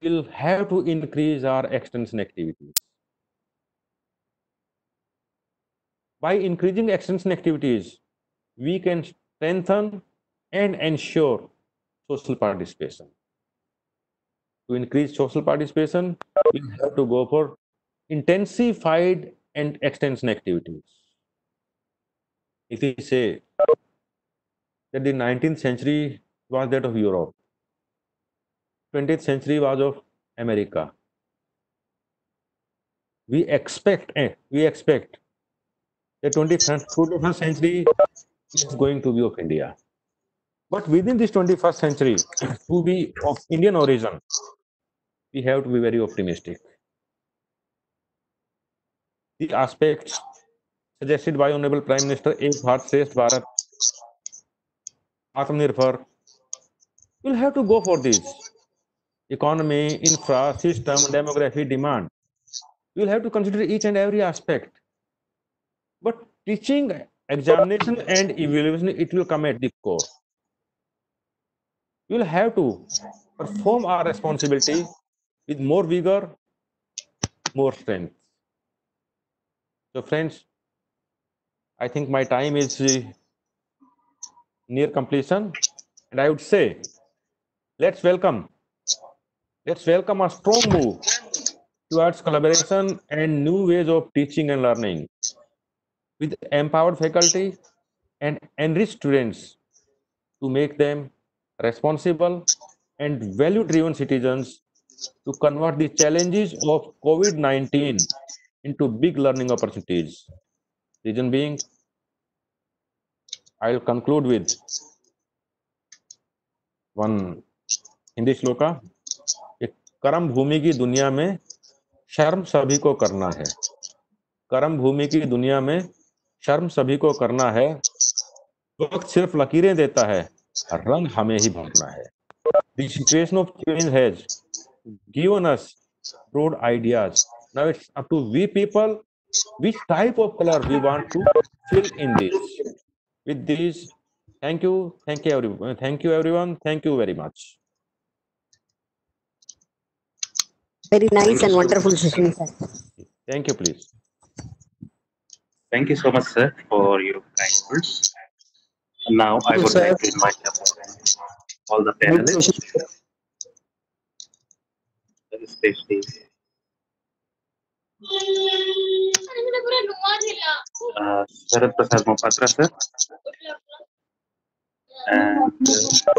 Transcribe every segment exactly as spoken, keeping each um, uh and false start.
we'll have to increase our extension activities. By increasing extension activities, we can strengthen and ensure social participation. To increase social participation, we have to go for intensified and extension activities. If we say that the nineteenth century was that of Europe, twentieth century was of America, we expect eh, we expect the twenty-first century is going to be of India. But within this twenty-first century, to be of Indian origin, we have to be very optimistic. The aspects suggested by Honorable Prime Minister Ek Bharat Shresth Bharat, Atmanirbhar, we'll have to go for this. Economy, infra, system, demography, demand. We'll have to consider each and every aspect. But teaching, examination, and evaluation, it will come at the core. We will have to perform our responsibility with more vigor, more strength. So, friends, I think my time is uh, near completion, and I would say, let's welcome, let's welcome a strong move towards collaboration and new ways of teaching and learning, with empowered faculty and enriched students to make them responsible and value-driven citizens to convert the challenges of COVID nineteen into big learning opportunities. Reason being, I'll conclude with one Hindi shloka. कर्म भूमि की दुनिया में शर्म सभी को करना है. कर्म भूमि की दुनिया में शर्म सभी को करना है. वक्त सिर्फ लकीरें देता है, रंग हमें ही भरना है. The situation of change has given us broad ideas. Now it's up to we people which type of color we want to fill in this. With this, thank you, thank you everyone, thank you everyone, thank you very much. Very nice and wonderful session, sir. Thank you, please. Thank you so much, sir, for your kind words. Now I would like to invite all the panelists, especially uh, Sharad Prasad Mohapatra, sir, and uh,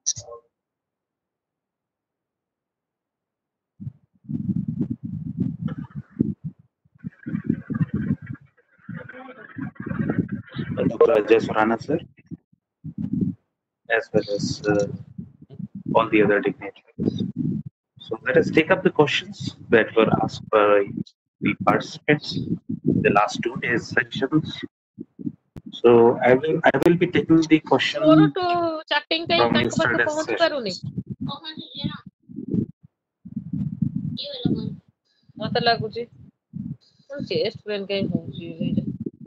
Doctor Ajay Surana, sir, as well as uh, all the other dignitaries. So let us take up the questions that were asked by the participants in the last two days sessions. So I will I will be taking the question from yesterday's session. ମତେ ଲାଗୁଛି ଚେଷ୍ଟ pain କାଇଁ ହଉଛି.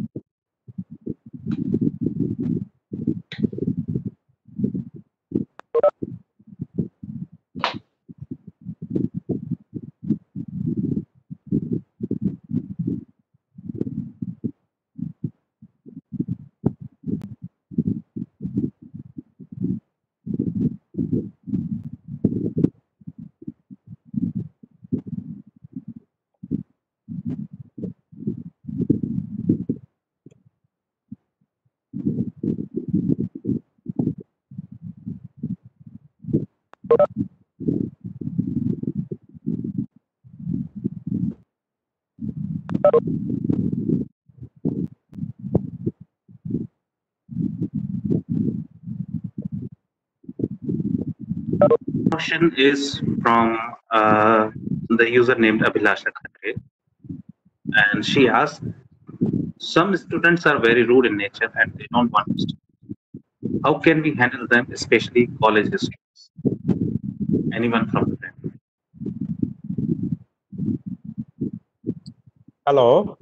Question is from uh, the user named Abhilasha Khatre, and she asked, some students are very rude in nature and they don't want to study. How can we handle them, especially college students? Anyone from the family? Hello.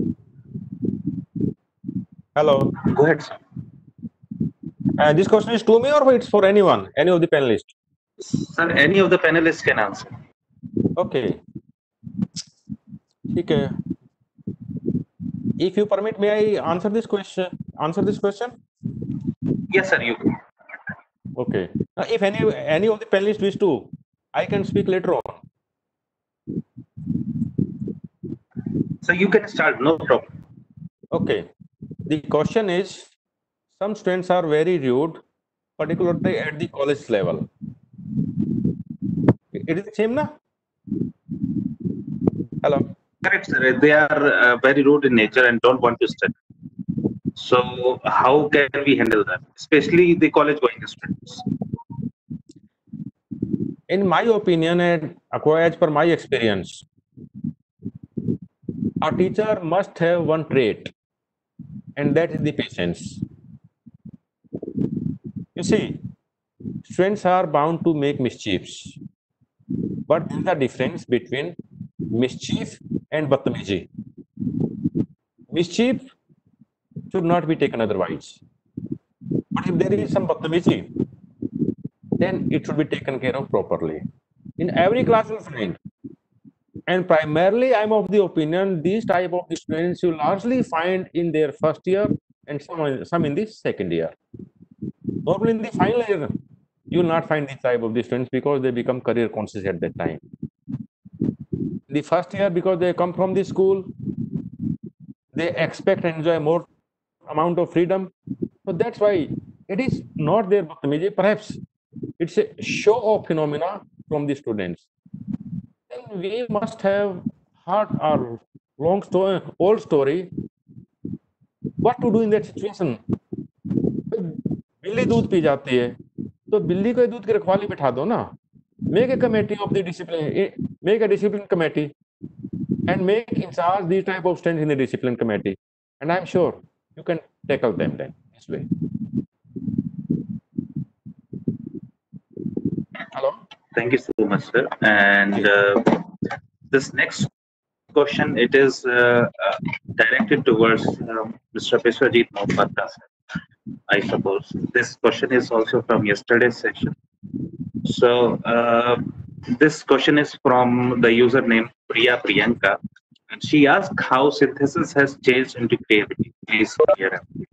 Hello. Go ahead, sir. Uh, this question is to me or it's for anyone, any of the panelists? Sir, any of the panelists can answer. Okay. Okay. If you permit, may I answer this question? Answer this question? Yes, sir, you can. Okay. Now, if any any of the panelists wish to, I can speak later on. So you can start, no problem. Okay. The question is, some students are very rude, particularly at the college level. It is the same, na? Hello. Correct, sir. They are uh, very rude in nature and don't want to study. So how can we handle that, especially the college-going students? In my opinion, and as per my experience, a teacher must have one trait, and that is the patience. You see, students are bound to make mischiefs, but there is a difference between mischief and batmeji. Mischief should not be taken otherwise. But if there is some batmeji, then it should be taken care of properly. In every class you find, and primarily I'm of the opinion these type of students you largely find in their first year and some, some in the second year. Normally in the final year, you will not find this type of students because they become career conscious at that time. The first year, because they come from the school, they expect and enjoy more amount of freedom. So that's why it is not their batmeji, perhaps it's a show of phenomena from the students. Then we must have heard our long story, old story. What to do in that situation? बिल्ली दूध P जाती है, तो बिल्ली को दूध की रखवाली बिठा दो ना. Make a committee of the discipline, make a discipline committee, and make in charge these type of students in the discipline committee, and I'm sure you can tackle them then this way. Hello. Thank you so much, sir. And uh, this next question, it is uh, uh, directed towards um, Mister Biswajit Mohapatra, sir. I suppose this question is also from yesterday's session. So uh, this question is from the username Priya Priyanka, and she asked how synthesis has changed into creativity. Please hear her.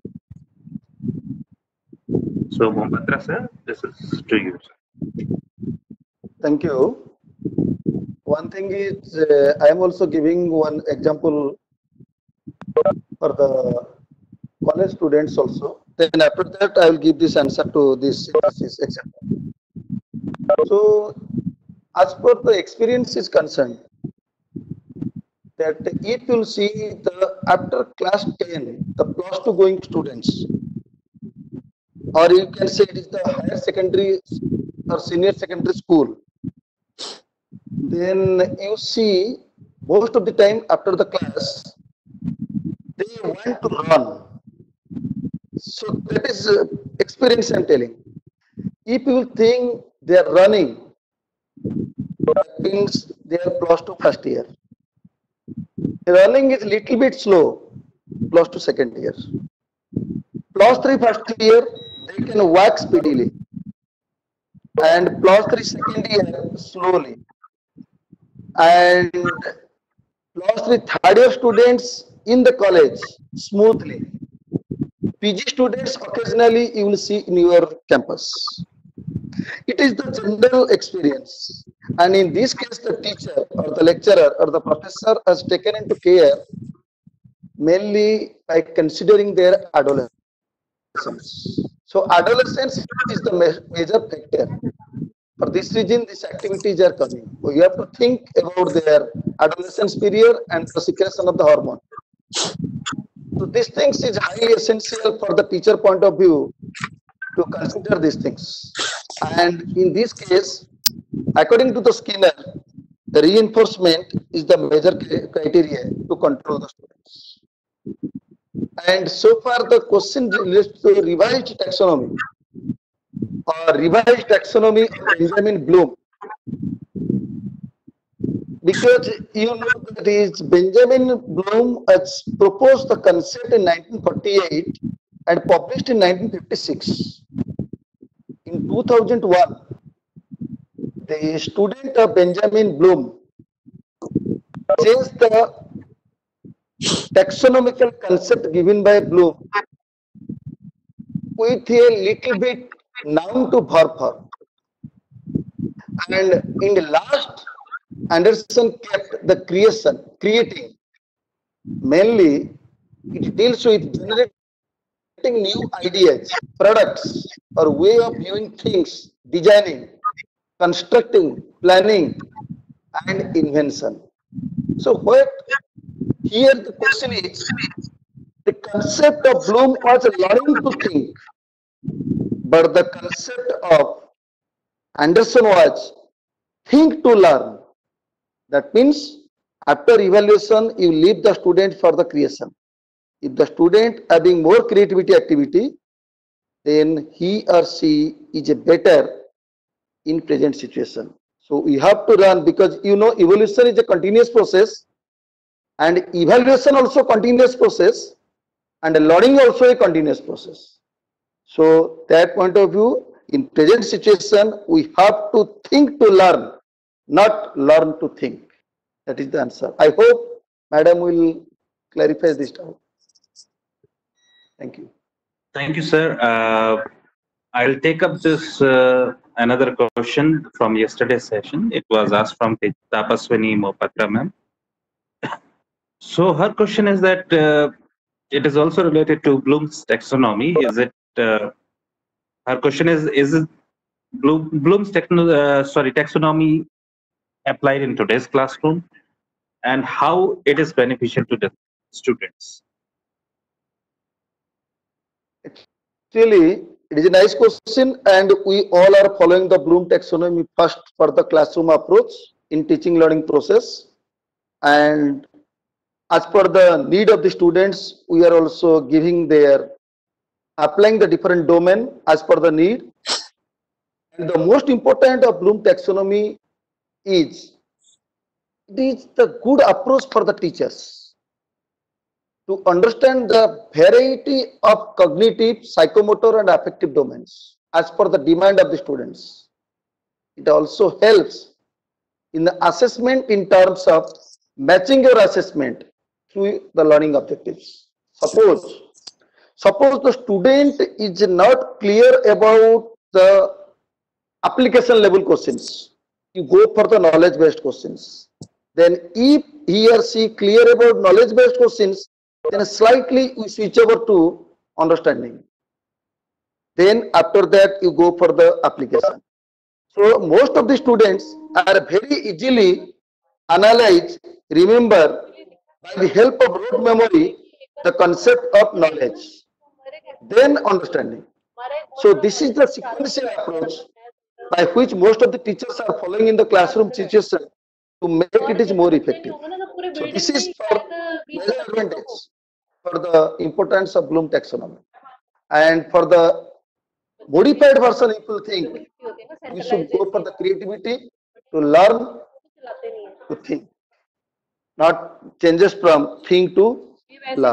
So Mohapatra, sir, this is to you, sir. Thank you. One thing is, uh, I am also giving one example for the college students also. Then after that, I will give this answer to this synthesis example. So, as per the experience is concerned, that if you see the after class ten, the plus two going students, or you can say it is the higher secondary or senior secondary school, then you see most of the time after the class, they want to run. So that is uh, experience I'm telling. If you think they are running, that means they are plus to first year. Running is little bit slow, plus to second year. Plus three first year, they can walk speedily. And plus three second year, slowly. And plus three third year students in the college, smoothly. P G students occasionally you will see in your campus. It is the general experience, and in this case the teacher or the lecturer or the professor has taken into care mainly by considering their adolescence. So adolescence is the ma major factor. For this reason these activities are coming. So you have to think about their adolescence period and the secretion of the hormone. So these things is highly essential for the teacher point of view to consider these things. And in this case, according to the Skinner, the reinforcement is the major criteria to control the students. And so far the question relates to revised taxonomy or revised taxonomy of Benjamin Bloom. Because you know that is Benjamin Bloom has proposed the concept in nineteen forty-eight and published in nineteen fifty-six. In two thousand one, the student of Benjamin Bloom change the taxonomical concept given by Bloom with a little bit noun to verb form. And in the last, Anderson kept the creation, creating. Mainly, it deals with generating new ideas, products, or way of viewing things, designing, constructing, planning, and invention. So, what here the question is, the concept of Bloom was learning to think, but the concept of Anderson was think to learn. That means after evaluation, you leave the student for the creation. If the student having more creativity activity, then he or she is a better in present situation. So we have to run, because you know evolution is a continuous process and evaluation also continuous process and learning also a continuous process. So that point of view, in present situation, we have to think to learn, not learn to think. That is the answer. I hope Madam will clarify this doubt. Thank you. Thank you, sir. Uh, I'll take up this uh, another question from yesterday's session. It was asked from Tapaswini Mopatra ma'am. So her question is that uh, it is also related to Bloom's taxonomy. Is it? Uh, her question is: Is it Bloom, Bloom's techno, uh, sorry taxonomy applied in today's classroom, and how it is beneficial to the students? Actually, it is a nice question, and we all are following the Bloom taxonomy first for the classroom approach in teaching learning process. And as per the need of the students, we are also giving their applying the different domain as per the need. And the most important of Bloom taxonomy is it is the good approach for the teachers to understand the variety of cognitive, psychomotor, and affective domains as per the demand of the students. It also helps in the assessment in terms of matching your assessment through the learning objectives. Suppose, suppose the student is not clear about the application level questions, you go for the knowledge based questions. Then if he or she clear about knowledge based questions, then slightly we switch over to understanding. Then after that you go for the application. So most of the students are very easily analyze, remember by the help of rote memory the concept of knowledge, then understanding. So this is the sequential approach by which most of the teachers are following in the classroom situation to make it is more effective. So this is for major advantage for the importance of Bloom taxonomy. And for the modified version, if you think, we should go for the creativity to learn to think, not changes from think to learn.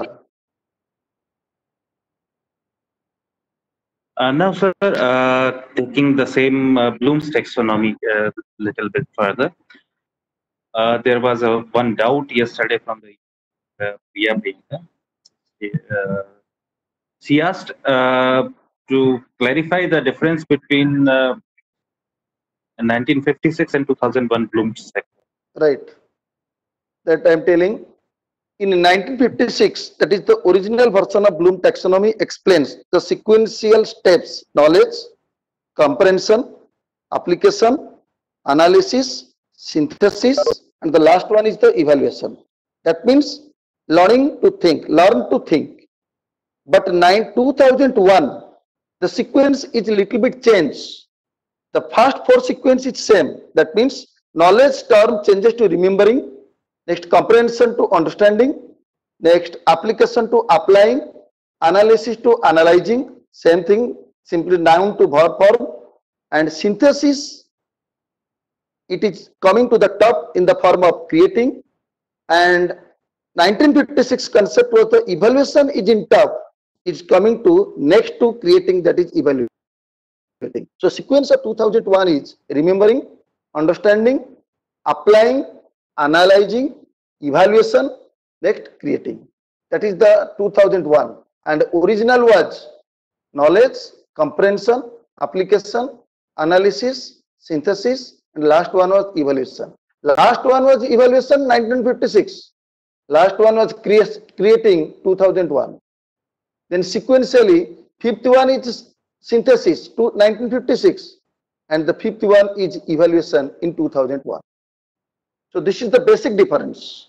Uh, now, sir, uh, taking the same uh, Bloom's taxonomy a uh, little bit further, uh, there was a one doubt yesterday from the uh, Priya Bheda. Uh, she asked uh, to clarify the difference between uh, nineteen fifty-six and two thousand one Bloom's taxonomy. Right. That I am telling. In nineteen fifty-six, that is the original version of Bloom taxonomy, explains the sequential steps: knowledge, comprehension, application, analysis, synthesis, and the last one is the evaluation. That means learning to think, learn to think. But in two thousand one, the sequence is a little bit changed. The first four sequence is same. That means knowledge term changes to remembering. Next, comprehension to understanding. Next, application to applying. Analysis to analyzing. Same thing, simply noun to verb form. And synthesis, it is coming to the top in the form of creating. And nineteen fifty-six concept was the evaluation is in top. It's coming to next to creating, that is evaluating. So sequence of two thousand one is remembering, understanding, applying, analyzing, evaluation, next creating. That is the two thousand one. And original was knowledge, comprehension, application, analysis, synthesis, and last one was evaluation. Last one was evaluation nineteen fifty-six. Last one was create, creating two thousand one. Then sequentially, fifth one is synthesis to nineteen fifty-six, and the fifth one is evaluation in two thousand one. So this is the basic difference.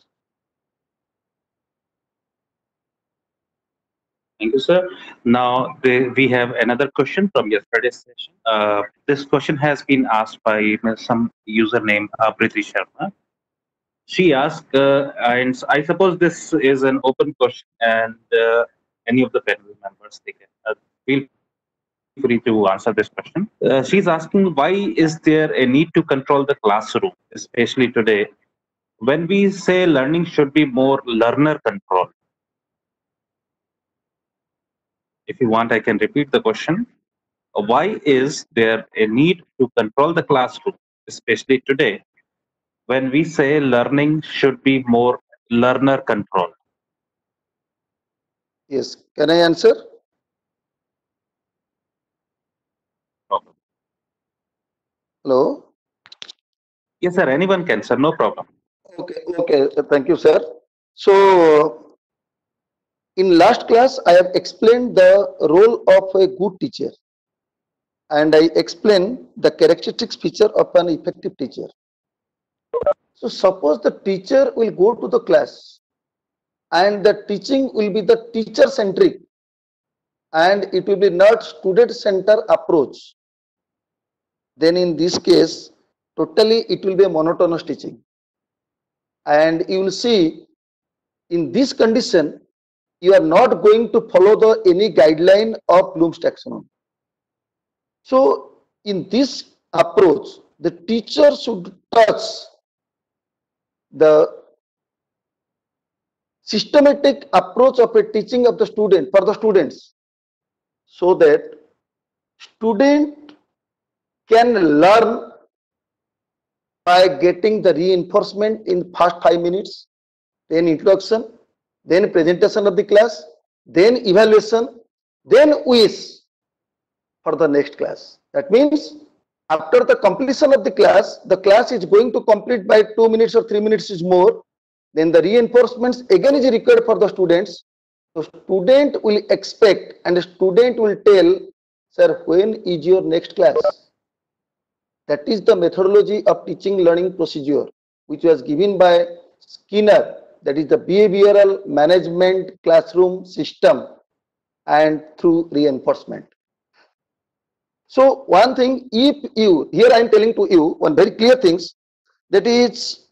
Thank you, sir. Now the, we have another question from yesterday's session. Uh, this question has been asked by some username Apriti Sharma. She asked, uh, and I suppose this is an open question, and uh, any of the panel members they can uh, feel free to answer this question. Uh, she's asking, why is there a need to control the classroom, especially today, when we say learning should be more learner controlled? If you want, I can repeat the question. Why is there a need to control the classroom, especially today, when we say learning should be more learner controlled? Yes, can I answer? Okay. Hello? Yes, sir, anyone can, sir, no problem. Okay, okay, thank you, sir. So, in last class, I have explained the role of a good teacher, and I explained the characteristics feature of an effective teacher. So suppose the teacher will go to the class and the teaching will be the teacher centric and it will be not student center approach. Then in this case, totally it will be a monotonous teaching. And you will see in this condition, you are not going to follow the any guideline of Bloom's taxonomy. So in this approach, the teacher should touch the systematic approach of a teaching of the student for the students, so that student can learn by getting the reinforcement in first five minutes, then introduction, then presentation of the class, then evaluation, then quiz for the next class. That means after the completion of the class, the class is going to complete by two minutes or three minutes is more. Then the reinforcements again is required for the students. So student will expect and the student will tell, sir, when is your next class? That is the methodology of teaching learning procedure, which was given by Skinner. That is the behavioral management classroom system and through reinforcement. So one thing, if you, here I am telling to you one very clear things, that is,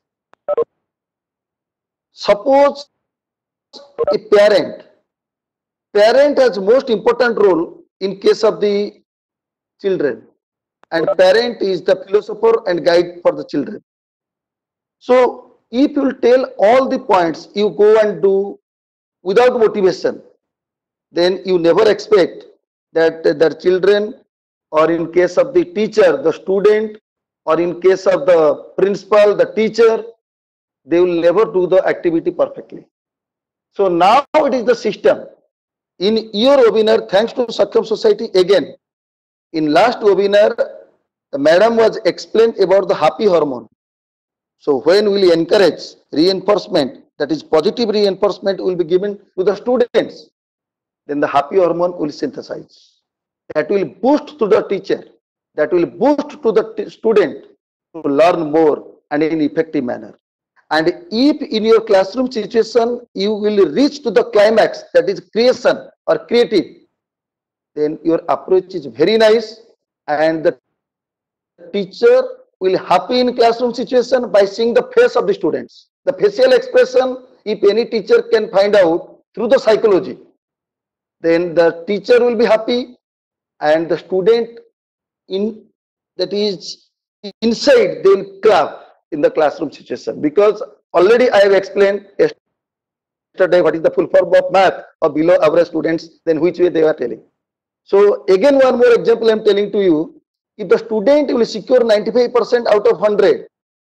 suppose a parent, parent has most important role in case of the children, and parent is the philosopher and guide for the children. So if you tell all the points you go and do without motivation, then you never expect that the children, or in case of the teacher, the student, or in case of the principal, the teacher, they will never do the activity perfectly. So now it is the system. In your webinar, thanks to Saksham Society again, in last webinar, the madam was explained about the happy hormone. So when we will encourage reinforcement, that is positive reinforcement will be given to the students, then the happy hormone will synthesize. That will boost to the teacher, that will boost to the student to learn more and in effective manner. And if in your classroom situation you will reach to the climax, that is creation or creative, then your approach is very nice and the teacher will happy in classroom situation by seeing the face of the students. The facial expression, if any teacher can find out through the psychology, then the teacher will be happy and the student in that is inside they will clap in the classroom situation, because already I have explained yesterday what is the full form of math or below average students, then which way they are telling. So again one more example I am telling to you. If the student will secure ninety-five percent out of one hundred,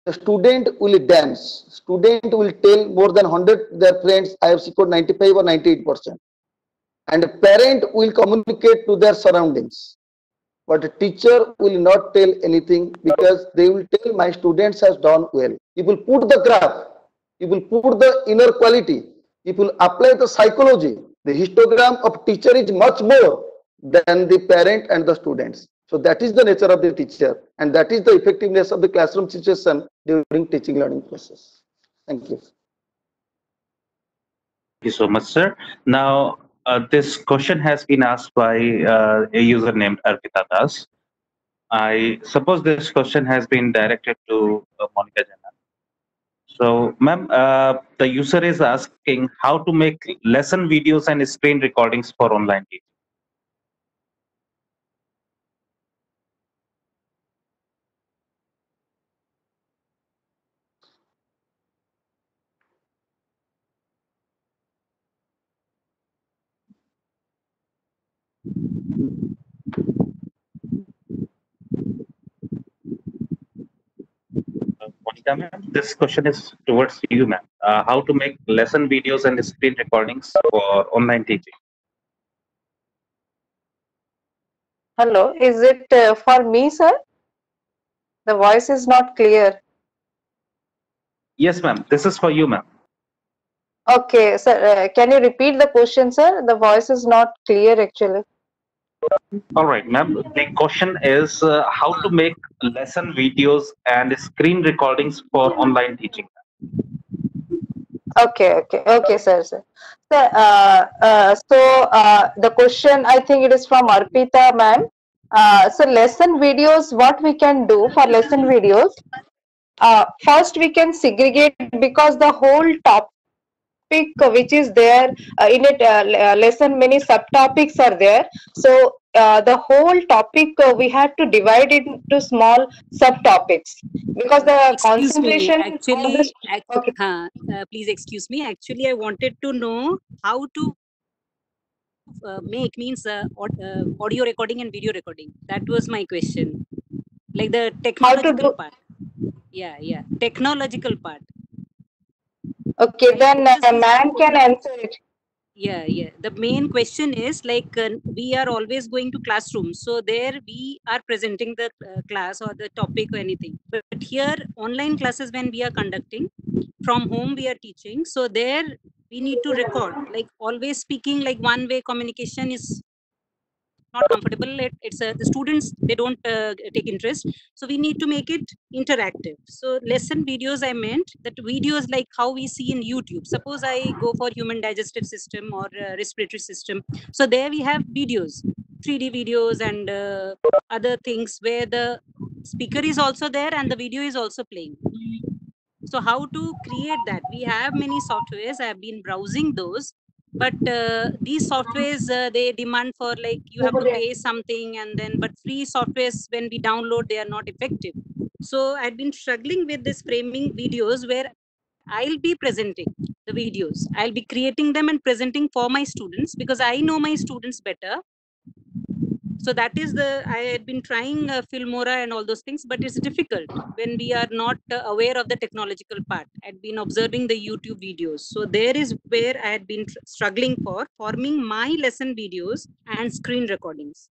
the student will dance. Student will tell more than one hundred their friends, I have scored ninety-five or ninety-eight percent. And parent will communicate to their surroundings. But a teacher will not tell anything because they will tell my students has done well. He will put the graph, he will put the inner quality, he will apply the psychology. The histogram of teacher is much more than the parent and the students. So that is the nature of the teacher, and that is the effectiveness of the classroom situation during teaching learning process. Thank you. Thank you so much, sir. Now, uh, this question has been asked by uh, a user named Arpita Das. I suppose this question has been directed to uh, Monica Jana. So, ma'am, uh, the user is asking how to make lesson videos and screen recordings for online teaching. Uh, Monica, ma'am, this question is towards you, ma'am. Uh, how to make lesson videos and screen recordings for online teaching? Hello, is it uh, for me, sir? The voice is not clear. Yes, ma'am. This is for you, ma'am. Okay, sir, uh, can you repeat the question, sir? The voice is not clear actually. All right, ma'am. The question is uh, how to make lesson videos and screen recordings for online teaching. Okay, okay, okay, sir, sir. Sir, uh, uh, so uh, the question, I think it is from Arpita, ma'am. Uh, so lesson videos, what we can do for lesson videos? Uh, first, we can segregate because the whole topic which is there uh, in it uh, uh, lesson, many subtopics are there. So uh, the whole topic uh, we had to divide it into small subtopics because the Excuse me, concentration. actually, actually Okay. huh, uh, please excuse me. Actually, I wanted to know how to uh, make means uh, aud- uh, audio recording and video recording. That was my question. Like the technological do- part. Yeah, yeah, technological part. Okay, then uh, man can answer it. Yeah, yeah. The main question is like uh, we are always going to classroom, so there we are presenting the uh, class or the topic or anything. But here, online classes when we are conducting from home, we are teaching. So there we need to record. Like always speaking, like one way communication is not comfortable. It, it's uh, the students, they don't uh, take interest, so we need to make it interactive. So lesson videos, I meant that videos like how we see in YouTube. Suppose I go for human digestive system or uh, respiratory system, so there we have videos, three D videos and uh, other things where the speaker is also there and the video is also playing. So how to create that? We have many softwares, I have been browsing those, but uh, these softwares uh, they demand for like you have to pay something, and then but free softwares when we download they are not effective. So I've been struggling with this framing videos where I'll be presenting the videos, I'll be creating them and presenting for my students because I know my students better. So that is the, I had been trying uh, Filmora and all those things, but it's difficult when we are not uh, aware of the technological part. I'd been observing the YouTube videos. So there is where I had been struggling for forming my lesson videos and screen recordings.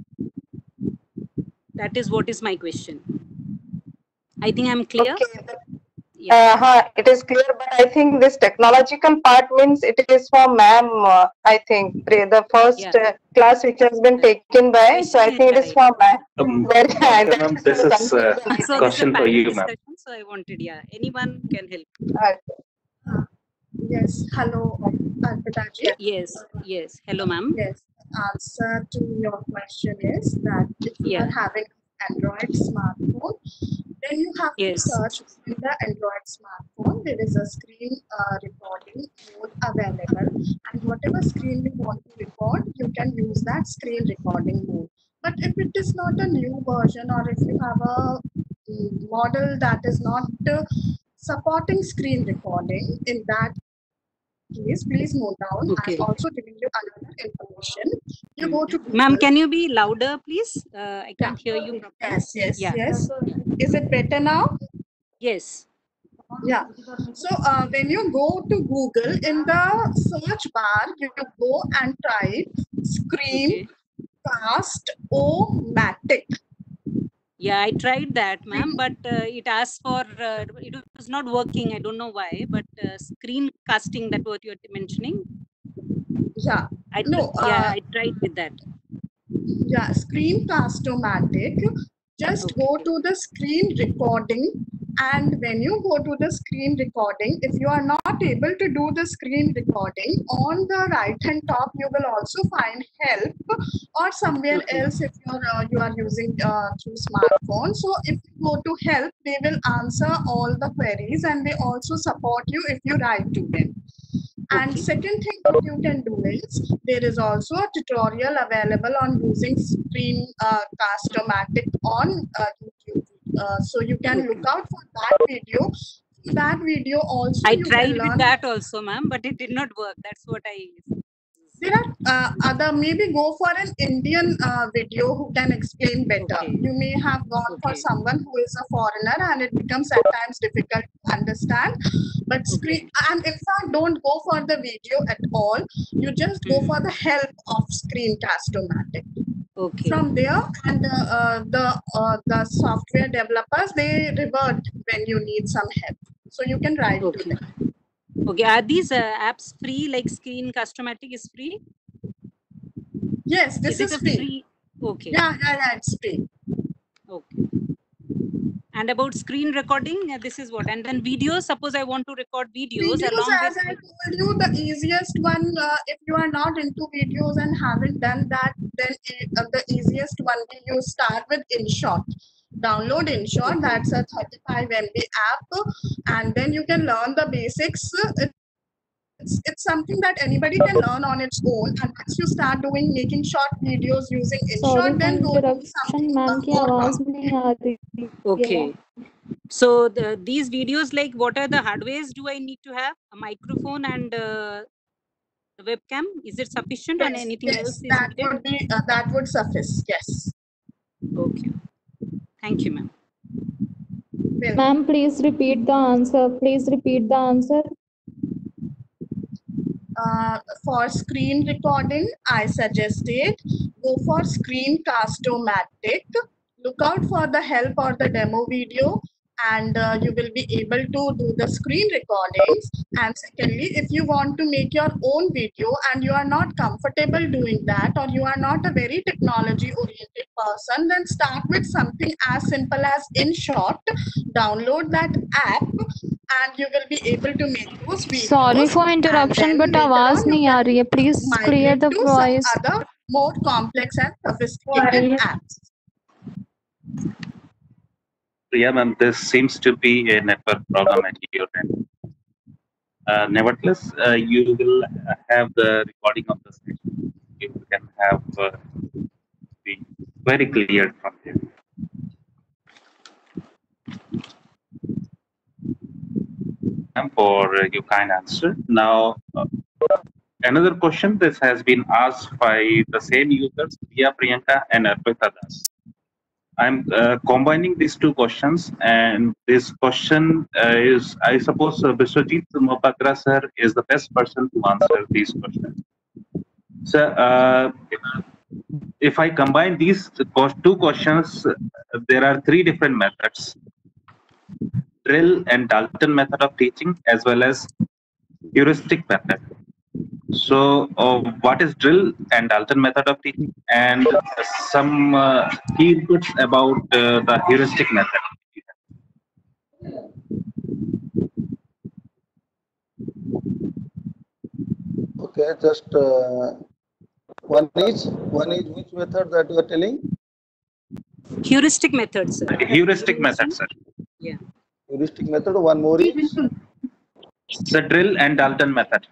That is what is my question. I think I'm clear. Okay. Yeah. Uh, it is clear, but I think this technological part means it is for ma'am, uh, I think, the first yeah. uh, class which has been taken by, so I think it is for ma'am. Um, ma'am, this is a uh, so question this is for you, ma'am. So I wanted, yeah, anyone can help. Okay. Uh, yes, hello, Arpita ji. Yes, yes, hello, ma'am. Yes, answer to your question is that if you yeah. are having Android smartphone, then you have yes. to search in the Android smartphone. There is a screen uh, recording mode available, and whatever screen you want to record, you can use that screen recording mode. But if it is not a new version, or if you have a um, model that is not uh, supporting screen recording, in that case, please note down. Okay. I'm also giving you another information. You go to ma'am, can you be louder, please? Uh, I can't yeah. hear you properly. Yes, yes, yeah. yes. Is it better now? Yes. Yeah. So uh, when you go to Google, in the search bar, you go and type Okay. Screencast-O-Matic. Yeah, I tried that, ma'am, but uh, it asked for, uh, it was not working. I don't know why, but uh, screen casting, that what you're mentioning. Yeah. I tr- No. yeah, Uh, I tried with that. yeah. Screencast-O-Matic. Just go Okay. to the screen recording, and when you go to the screen recording, if you are not able to do the screen recording, on the right hand top you will also find help, or somewhere Okay. else if you're uh, you are using uh, through smartphone. So if you go to help, they will answer all the queries, and they also support you if you write to them. And Okay. second thing what you can do is, there is also a tutorial available on using screen uh, Cast-O-Matic on uh, YouTube. Uh, so you can Okay. look out for that video. That video also I you can tried with learn. that also, ma'am, but it did not work. That's what I. There are uh, other, maybe go for an Indian uh, video who can explain better. Okay. You may have gone for Okay. someone who is a foreigner, and it becomes at times difficult to understand. But screen, Okay. and in fact, don't go for the video at all. You just go Mhm. for the help of Screencast-O-Matic. Okay. From there, and uh, uh, the uh, the software developers, they revert when you need some help. So you can write to Okay. them. Okay. Are these uh, apps free? Like Screen Cast-O-Matic is free? Yes, this Is it is a free. free? Okay. Yeah, yeah, yeah, it's free. Okay. And about screen recording, uh, this is what. And then videos. Suppose I want to record videos Videos, along as with. I told you, the easiest one, uh, if you are not into videos and haven't done that, then it, uh, the easiest one, you start with InShot. Download InShot, Okay. that's a thirty-five M B app, and then you can learn the basics. It's, it's something that anybody can learn on its own, and once you start doing making short videos using sorry InShot, for then go to interruption something ma'am uh, की more आवाज complex. नहीं आ रही है Okay. So the, these videos, like, what are the hardwares do I need to have? A microphone and uh, the webcam. Is it sufficient, or Yes, anything yes, else is that needed? would be uh, that would suffice. Yes. Okay. Thank you, ma'am. Well, ma'am please repeat the answer please repeat the answer uh, for screen recording, I suggested go for Screencast-O-Matic. Look out for the help or the demo video, and uh, you will be able to do the screen recordings. And secondly, if you want to make your own video and you are not comfortable doing that, or you are not a very technology oriented person, then start with something as simple as InShot. Download that app, and you will be able to make those videos. Sorry for And interruption then but later आवाज on, you नहीं आ can रही है please clear migrate the to some voice other more complex and sophisticated apps. Yeah, ma'am, this seems to be a network problem at your end. Uh, nevertheless, uh, you will have the recording of the session. You can have uh, the very clear from there. And for uh, your kind answer. Now, uh, another question. This has been asked by the same users, Priya Priyanka and Arpita Das. I'm uh, combining these two questions, and this question uh, is, I suppose, uh, Biswajit Mohapatra sir is the best person to answer these questions. So, uh, if, if I combine these two questions, uh, there are three different methods: drill and Dalton method of teaching, as well as heuristic method. So, uh, what is drill and Dalton method of teaching, and some uh, key inputs about uh, the heuristic method? Okay, just uh, one is one is which method that you are telling? Heuristic method, sir. Heuristic method, sir. Yeah. Heuristic method. One more is The drill and Dalton method.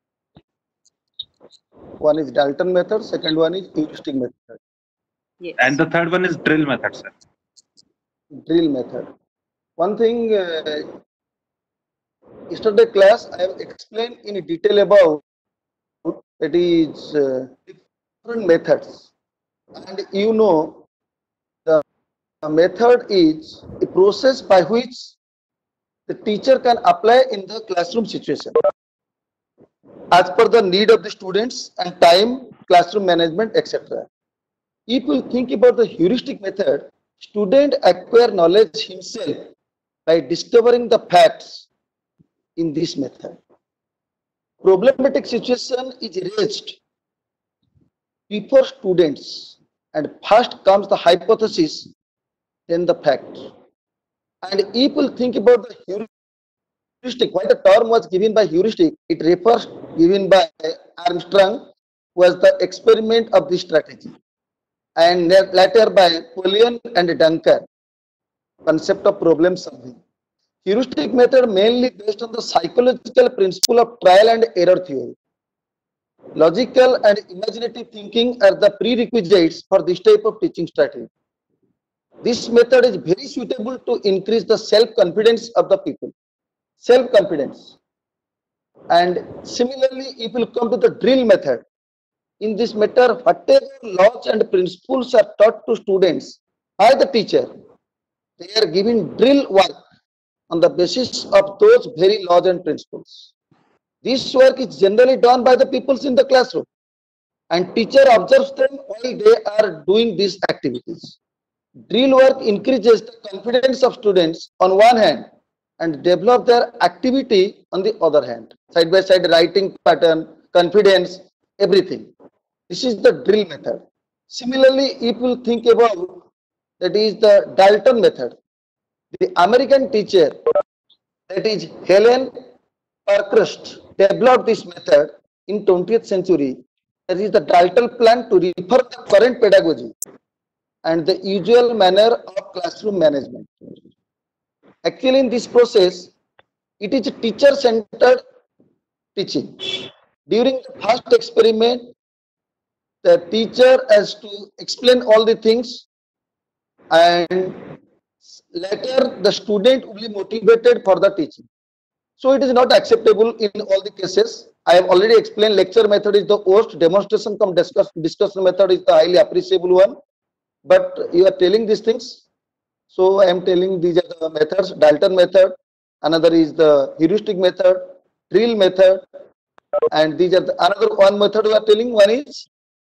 one is Dalton method. Second one is heuristic method. Yes. And the third one is drill method, sir. Drill method. One thing, uh, yesterday class I have explained in detail about that is uh, different methods, and you know the method is a process by which the teacher can apply in the classroom situation as per the need of the students and time, classroom management, et cetera. If you think about the heuristic method, student acquire knowledge himself by discovering the facts in this method. Problematic situation is raised before students, and first comes the hypothesis, then the fact. And if you think about the heuristic, why the term was given by heuristic, it refers given by Armstrong, was the experiment of this strategy, and later by Polian and Duncan, concept of problem solving. Heuristic method mainly based on the psychological principle of trial and error theory. Logical and imaginative thinking are the prerequisites for this type of teaching strategy. This method is very suitable to increase the self-confidence of the people. Self-confidence. And similarly, if you come to the drill method, in this method, whatever laws and principles are taught to students by the teacher, they are giving drill work on the basis of those very laws and principles. This work is generally done by the peoples in the classroom, and teacher observes them while they are doing these activities. Drill work increases the confidence of students on one hand and develop their activity on the other hand. Side by side writing pattern, confidence, everything. This is the drill method. Similarly, if you think about, that is the Dalton method. The American teacher, that is Helen Parkhurst, developed this method in twentieth century. That is the Dalton plan to refer the current pedagogy and the usual manner of classroom management. Actually, in this process, it is teacher-centered teaching. During the first experiment, the teacher has to explain all the things, and later the student will be motivated for the teaching. So it is not acceptable in all the cases. I have already explained lecture method is the worst, demonstration come discuss, discussion method is the highly appreciable one. But you are telling these things. So I am telling these are the methods. Dalton method, another is the heuristic method, drill method, and these are the another one method we are telling. One is,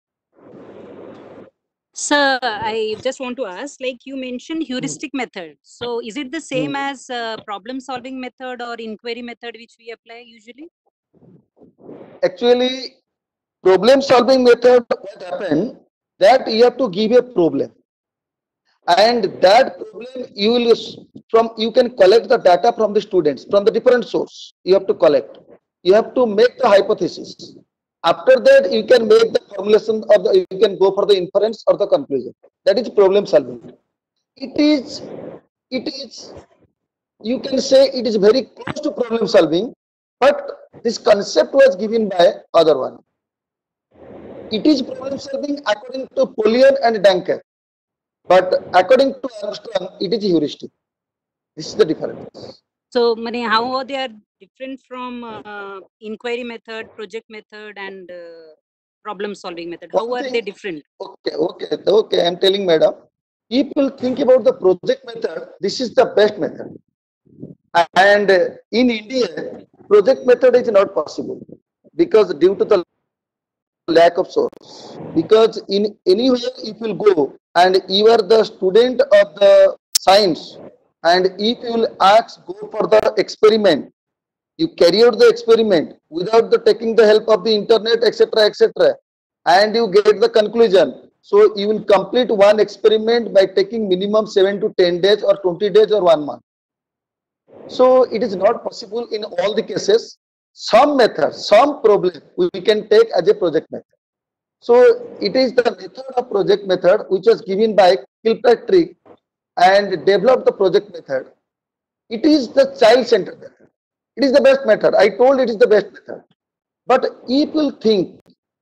sir, I just want to ask, like you mentioned heuristic method. So is it the same as uh, problem solving method or inquiry method which we apply usually? actually problem solving method. What happened? That you have to give a problem, and that problem you will from you can collect the data from the students from the different source. You have to collect. You have to make the hypothesis. After that, you can make the formulation of the. You can go for the inference or the conclusion. That is problem solving. It is. It is. You can say it is very close to problem solving, but this concept was given by other one. It is problem solving according to Polian and Duncan, but according to Armstrong, it is heuristic. This is the difference. So, Mani, how they are different from uh, inquiry method, project method, and uh, problem solving method? How One are thing- they different? Okay, okay, okay. I am telling, madam. People think about the project method. This is the best method, and in India, project method is not possible because due to the lack of source. Because in anywhere if you will go and you are the student of the science, and if you will ask go for the experiment, you carry out the experiment without the taking the help of the internet, etc., etc., and you get the conclusion. So you will complete one experiment by taking minimum seven to ten days or twenty days or one month. So it is not possible in all the cases. Some method, some problem we can take as a project method. So it is the method of project method which was given by Kilpatrick and developed the project method. It is the child-centered method. It is the best method. I told it is the best method. But people think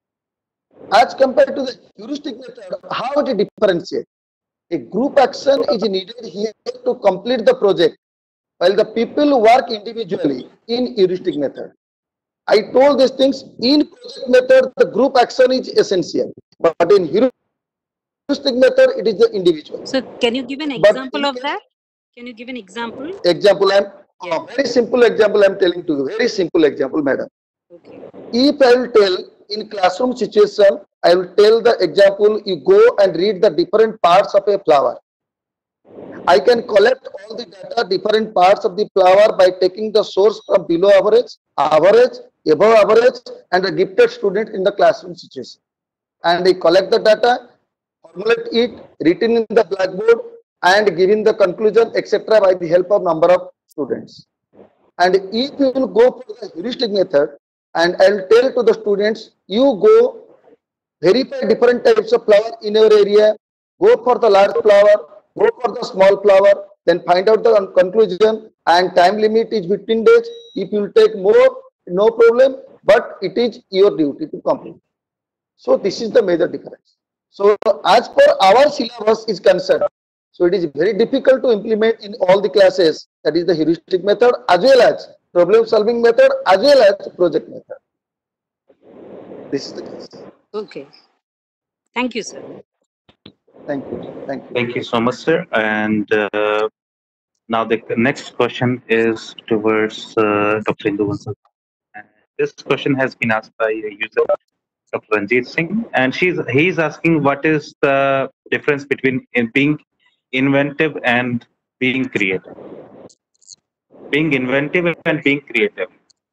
as compared to the heuristic method, how it differentiates. A group action is needed here to complete the project, while the people work individually in heuristic method. I told these things in project method, the group action is essential, but in heuristic method, it is the individual. So, can you give an But example in of case- that? Can you give an example? Example, I am A very simple example I'm telling to you. Very simple example, madam. Okay. If I will tell in classroom situation, I will tell the example, you go and read the different parts of a flower. I can collect all the data, different parts of the flower by taking the source from below average, average, above average, and a gifted student in the classroom situation. And I collect the data, formulate it, written in the blackboard, and giving the conclusion, et cetera by the help of number of students. And if you will go for the heuristic method, and I will tell to the students, you go verify different types of flower in your area, go for the large flower, go for the small flower, then find out the conclusion, and time limit is fifteen days. If you will take more, no problem, but it is your duty to complete. So this is the major difference. So as per our syllabus is concerned, so it is very difficult to implement in all the classes. That is the heuristic method as well as problem solving method as well as project method. This is the case. Okay. Thank you, sir. Thank you. Thank you. Thank you so much, sir. And uh, now the next question is towards uh, Doctor Indu Bansal. And this question has been asked by a user, Doctor Ranjit Singh, and she's he's asking what is the difference between in being inventive and being creative. Being inventive and being creative.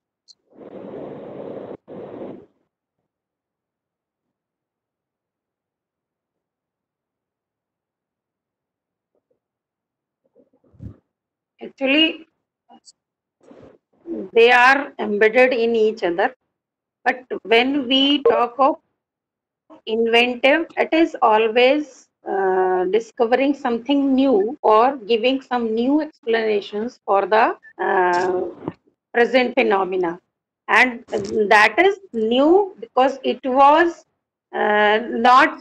Actually, they are embedded in each other. But when we talk of inventive, it is always uh, discovering something new or giving some new explanations for the uh, present phenomena. And that is new because it was uh, not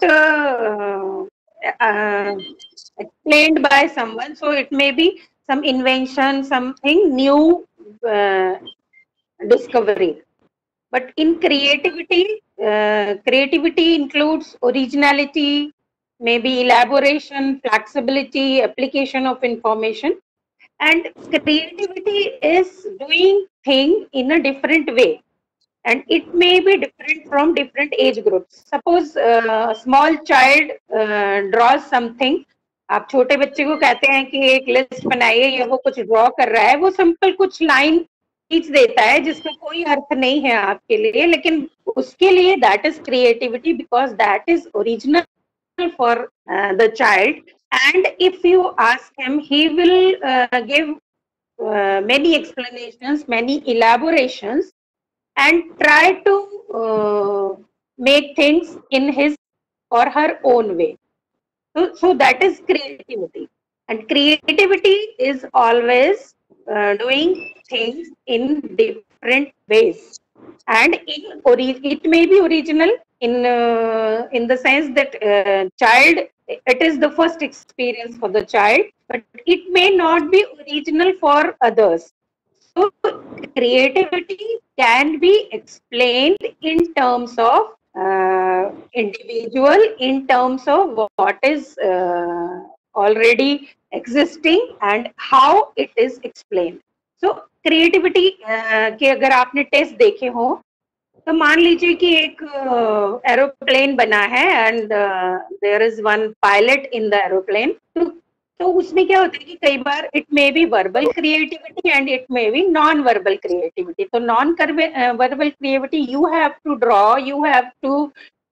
uh, uh, explained by someone. So it may be some invention, something new uh, discovery. But in creativity, uh, creativity includes originality, maybe elaboration, flexibility, application of information. And creativity is doing thing in a different way. And it may be different from different age groups. Suppose uh, a small child uh, draws something. आप छोटे बच्चे को कहते हैं कि एक list बनाइए या वो कुछ ड्रॉ कर रहा है, वो सिंपल कुछ लाइन खींच देता है जिसका कोई अर्थ नहीं है आपके लिए, लेकिन उसके लिए that is creativity because that is original for the child. And if you ask him, he will uh, give uh, many explanations, many elaborations, and try to uh, make things in his or her own way. So, so that is creativity. And creativity is always uh, doing things in different ways. And in ori- it may be original in uh, in the sense that uh, child, it is the first experience for the child, but it may not be original for others. So creativity can be explained in terms of uh, individual, in terms of what is uh, already existing and how it is explained. So creativity uh, के अगर आपने test देखे हो तो मान लीजिए कि एक एरोप्लेन बना है and there is one pilot in the aeroplane. तो तो उसमें क्या होता है कि कई बार it may be verbal creativity and it may be non verbal creativity. तो non verbal creativity you have to draw, you have to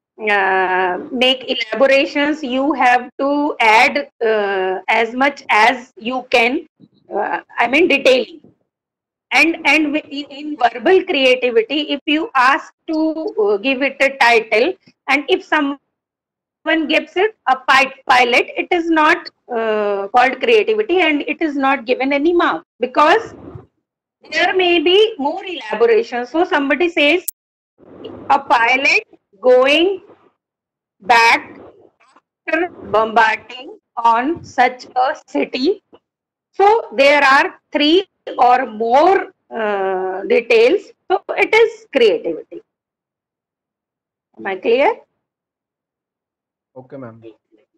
make elaborations, you have to add uh, as much as you can, uh, I mean detailing. And and in, in verbal creativity, if you ask to uh, give it a title, and if someone gives it a pilot, it is not uh, called creativity and it is not given any mark because there may be more elaboration. So somebody says a pilot going back after bombarding on such a city. So there are three or more uh, details. So it is creativity. Am I clear? Okay, ma'am.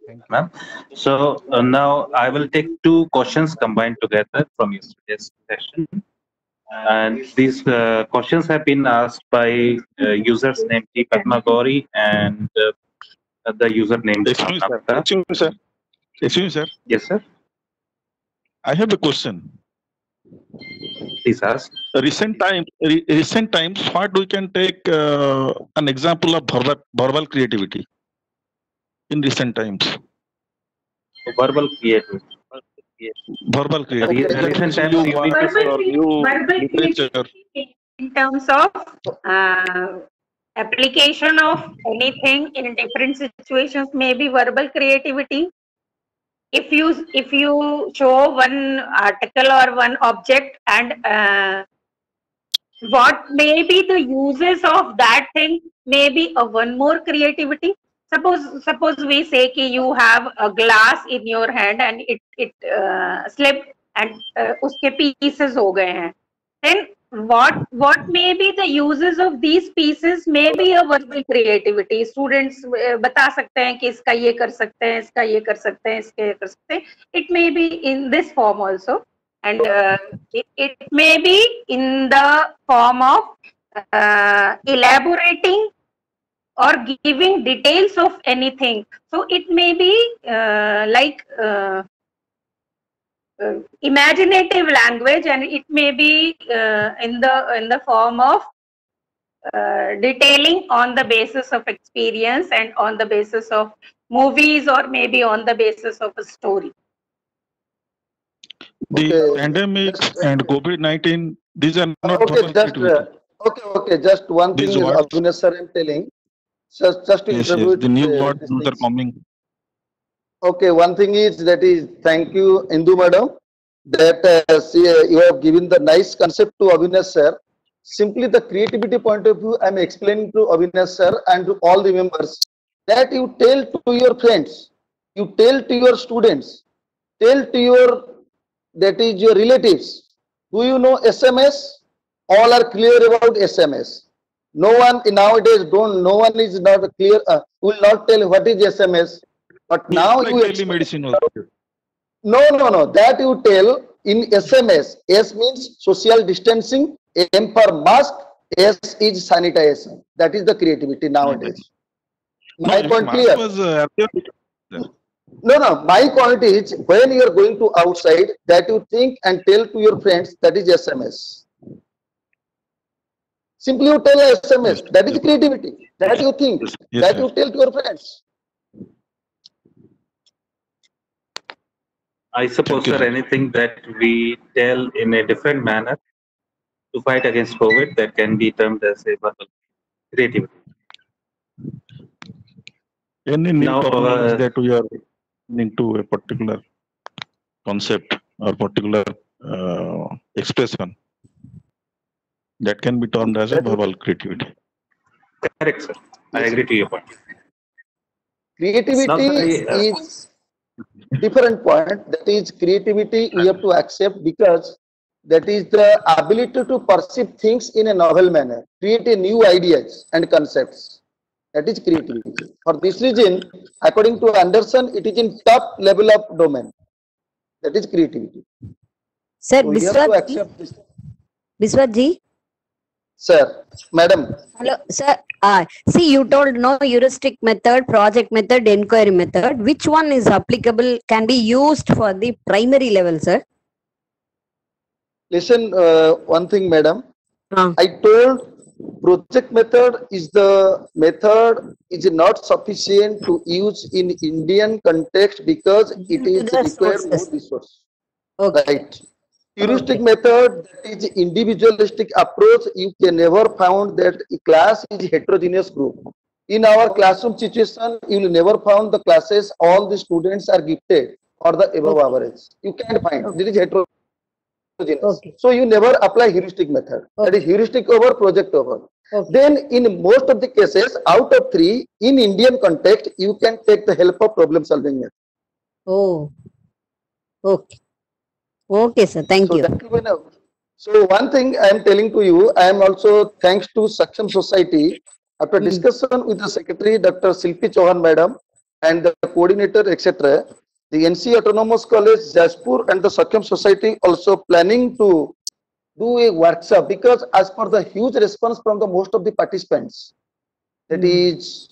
ma'am. So uh, now I will take two questions combined together from yesterday's session. And these uh, questions have been asked by uh, users named T. Padma Gauri and uh, the user named Excuse me, sir. Excuse me, sir. Excuse me, sir. Yes, sir. I have a question. Please ask. Recent times, re recent times, what we can take uh, an example of verbal, verbal creativity in recent times. Verbal creativity. Verbal creativity. Okay, recent times, you you mean to say- new Verbal literature. creativity in terms of uh, application of anything in different situations may be verbal creativity. If you if you show one article or one object and uh, what may be the uses of that thing may be a one more creativity. Suppose suppose we say कि you have a glass in your hand and it it uh, slipped and uh, उसके pieces हो गए हैं. Then what what may be the uses of these pieces may be a verbal creativity. Students uh, बता सकते हैं कि इसका ये कर सकते हैं, इसका ये कर सकते हैं, इसका ये कर सकते हैं. It may be in this form also. And uh, it, it may be in the form of uh, elaborating or giving details of anything. So it may be uh, like uh, uh, imaginative language, and it may be uh, in the in the form of uh, detailing on the basis of experience and on the basis of movies, or maybe on the basis of a story. The Okay. pandemic and COVID nineteen, these are not Okay, verbal just uh, creativity. okay, okay. Just one thing These is words. Avinash sir I'm telling. Just just to Yes, yes. introduce The new uh, words these those are things. coming. Okay, one thing is that is thank you, Indu madam, that uh, see, uh, you have given the nice concept to Avinash sir. Simply the creativity point of view, I'm explaining to Avinash sir and to all the members that you tell to your friends, you tell to your students, tell to your, that is your relatives. Do you know S M S? All are clear about S M S. No one nowadays don't, no one is not clear, uh, will not tell what is S M S. But now It's you like explain. telemedicine also. No, no, no. That you tell in S M S. S means social distancing. M for mask. S is sanitization. That is the creativity nowadays. My No, point mask clear? was uh, earlier. No, no. My point is when you are going to outside, that you think and tell to your friends, that is S M S. Simply you tell S M S. Yes, That is yes. creativity. That you think. Yes, yes, That sir. you tell to your friends. I suppose, Thank you, sir, sir. anything that we tell in a different manner to fight against COVID, that can be termed as a verbal creativity. Any new Now, terminology uh, that we are into a particular concept or particular uh, expression that can be termed as a That you- verbal creativity. Correct, sir. I agree to your point. Creativity Now, sir, I, uh, is different point. That is creativity we have to accept because that is the ability to perceive things in a novel manner, create a new ideas and concepts. That is creativity. For this reason, according to Anderson, it is in top level of domain. That is creativity. Sir, So we have to Biswat ji, accept this. Biswat ji. Sir, madam, Hello, sir. Uh, see, you told no heuristic method, project method, inquiry method. Which one is applicable, can be used for the primary level, sir? listen uh, one thing, madam. Uh, I told project method is the method is not sufficient to use in Indian context because it is The require more sources. resource. okay. Right. Heuristic method, that is individualistic approach. You can never found that a class is heterogeneous group. In our classroom situation, you will never found the classes all the students are gifted or the above average. You can't find. This is heterogeneous. Okay. So you never apply heuristic method. That is heuristic over project over. Okay. Then in most of the cases, out of three, in Indian context, you can take the help of problem solving method. Oh, okay. Okay, sir. Thank So you. that will be now. So one thing I am telling to you, I am also thanks to Saksham Society. After Hmm. discussion with the secretary, Doctor Silpi Chauhan madam, and the coordinator, et cetera. The N C Autonomous College, Jaspur, and the Sakhyam Society also planning to do a workshop, because as per the huge response from the most of the participants, that Mm. is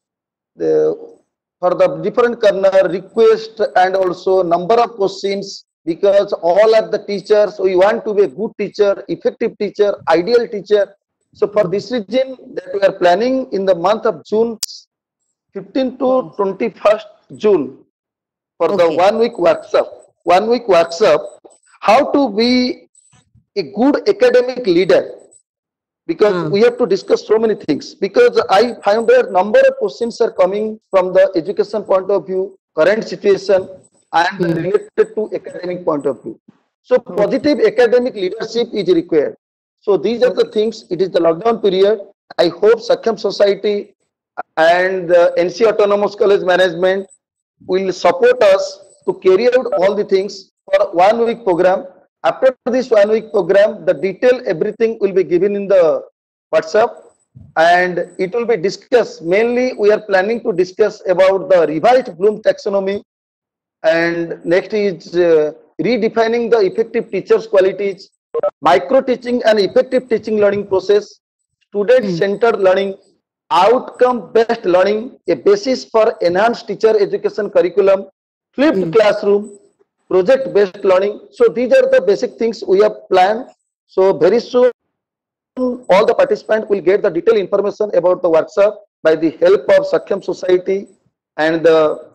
the for the different corner request and also number of questions, because all are the teachers, we want to be a good teacher, effective teacher, ideal teacher. So for this reason that we are planning in the month of June, fifteenth to Wow. twenty-first June, for the Okay. one week workshop. One week workshop, how to be a good academic leader, because Ah. we have to discuss so many things. Because I find that number of questions are coming from the education point of view, current situation, and Mm. related to academic point of view. So Okay. positive academic leadership is required. So these are the Okay. things. It is the lockdown period. I hope Sakhyam Society and the N C Autonomous College management will support us to carry out all the things for one week program. After this one week program, the detail everything will be given in the WhatsApp, and it will be discussed. Mainly, we are planning to discuss about the revised Bloom taxonomy, and next is uh, redefining the effective teachers' qualities, micro teaching and effective teaching learning process, student Mm. centered learning, outcome based learning, a basis for enhanced teacher education curriculum, flipped Mm. classroom, project based learning. So these are the basic things we have planned. So very soon all the participants will get the detailed information about the workshop by the help of Sakhyam Society and the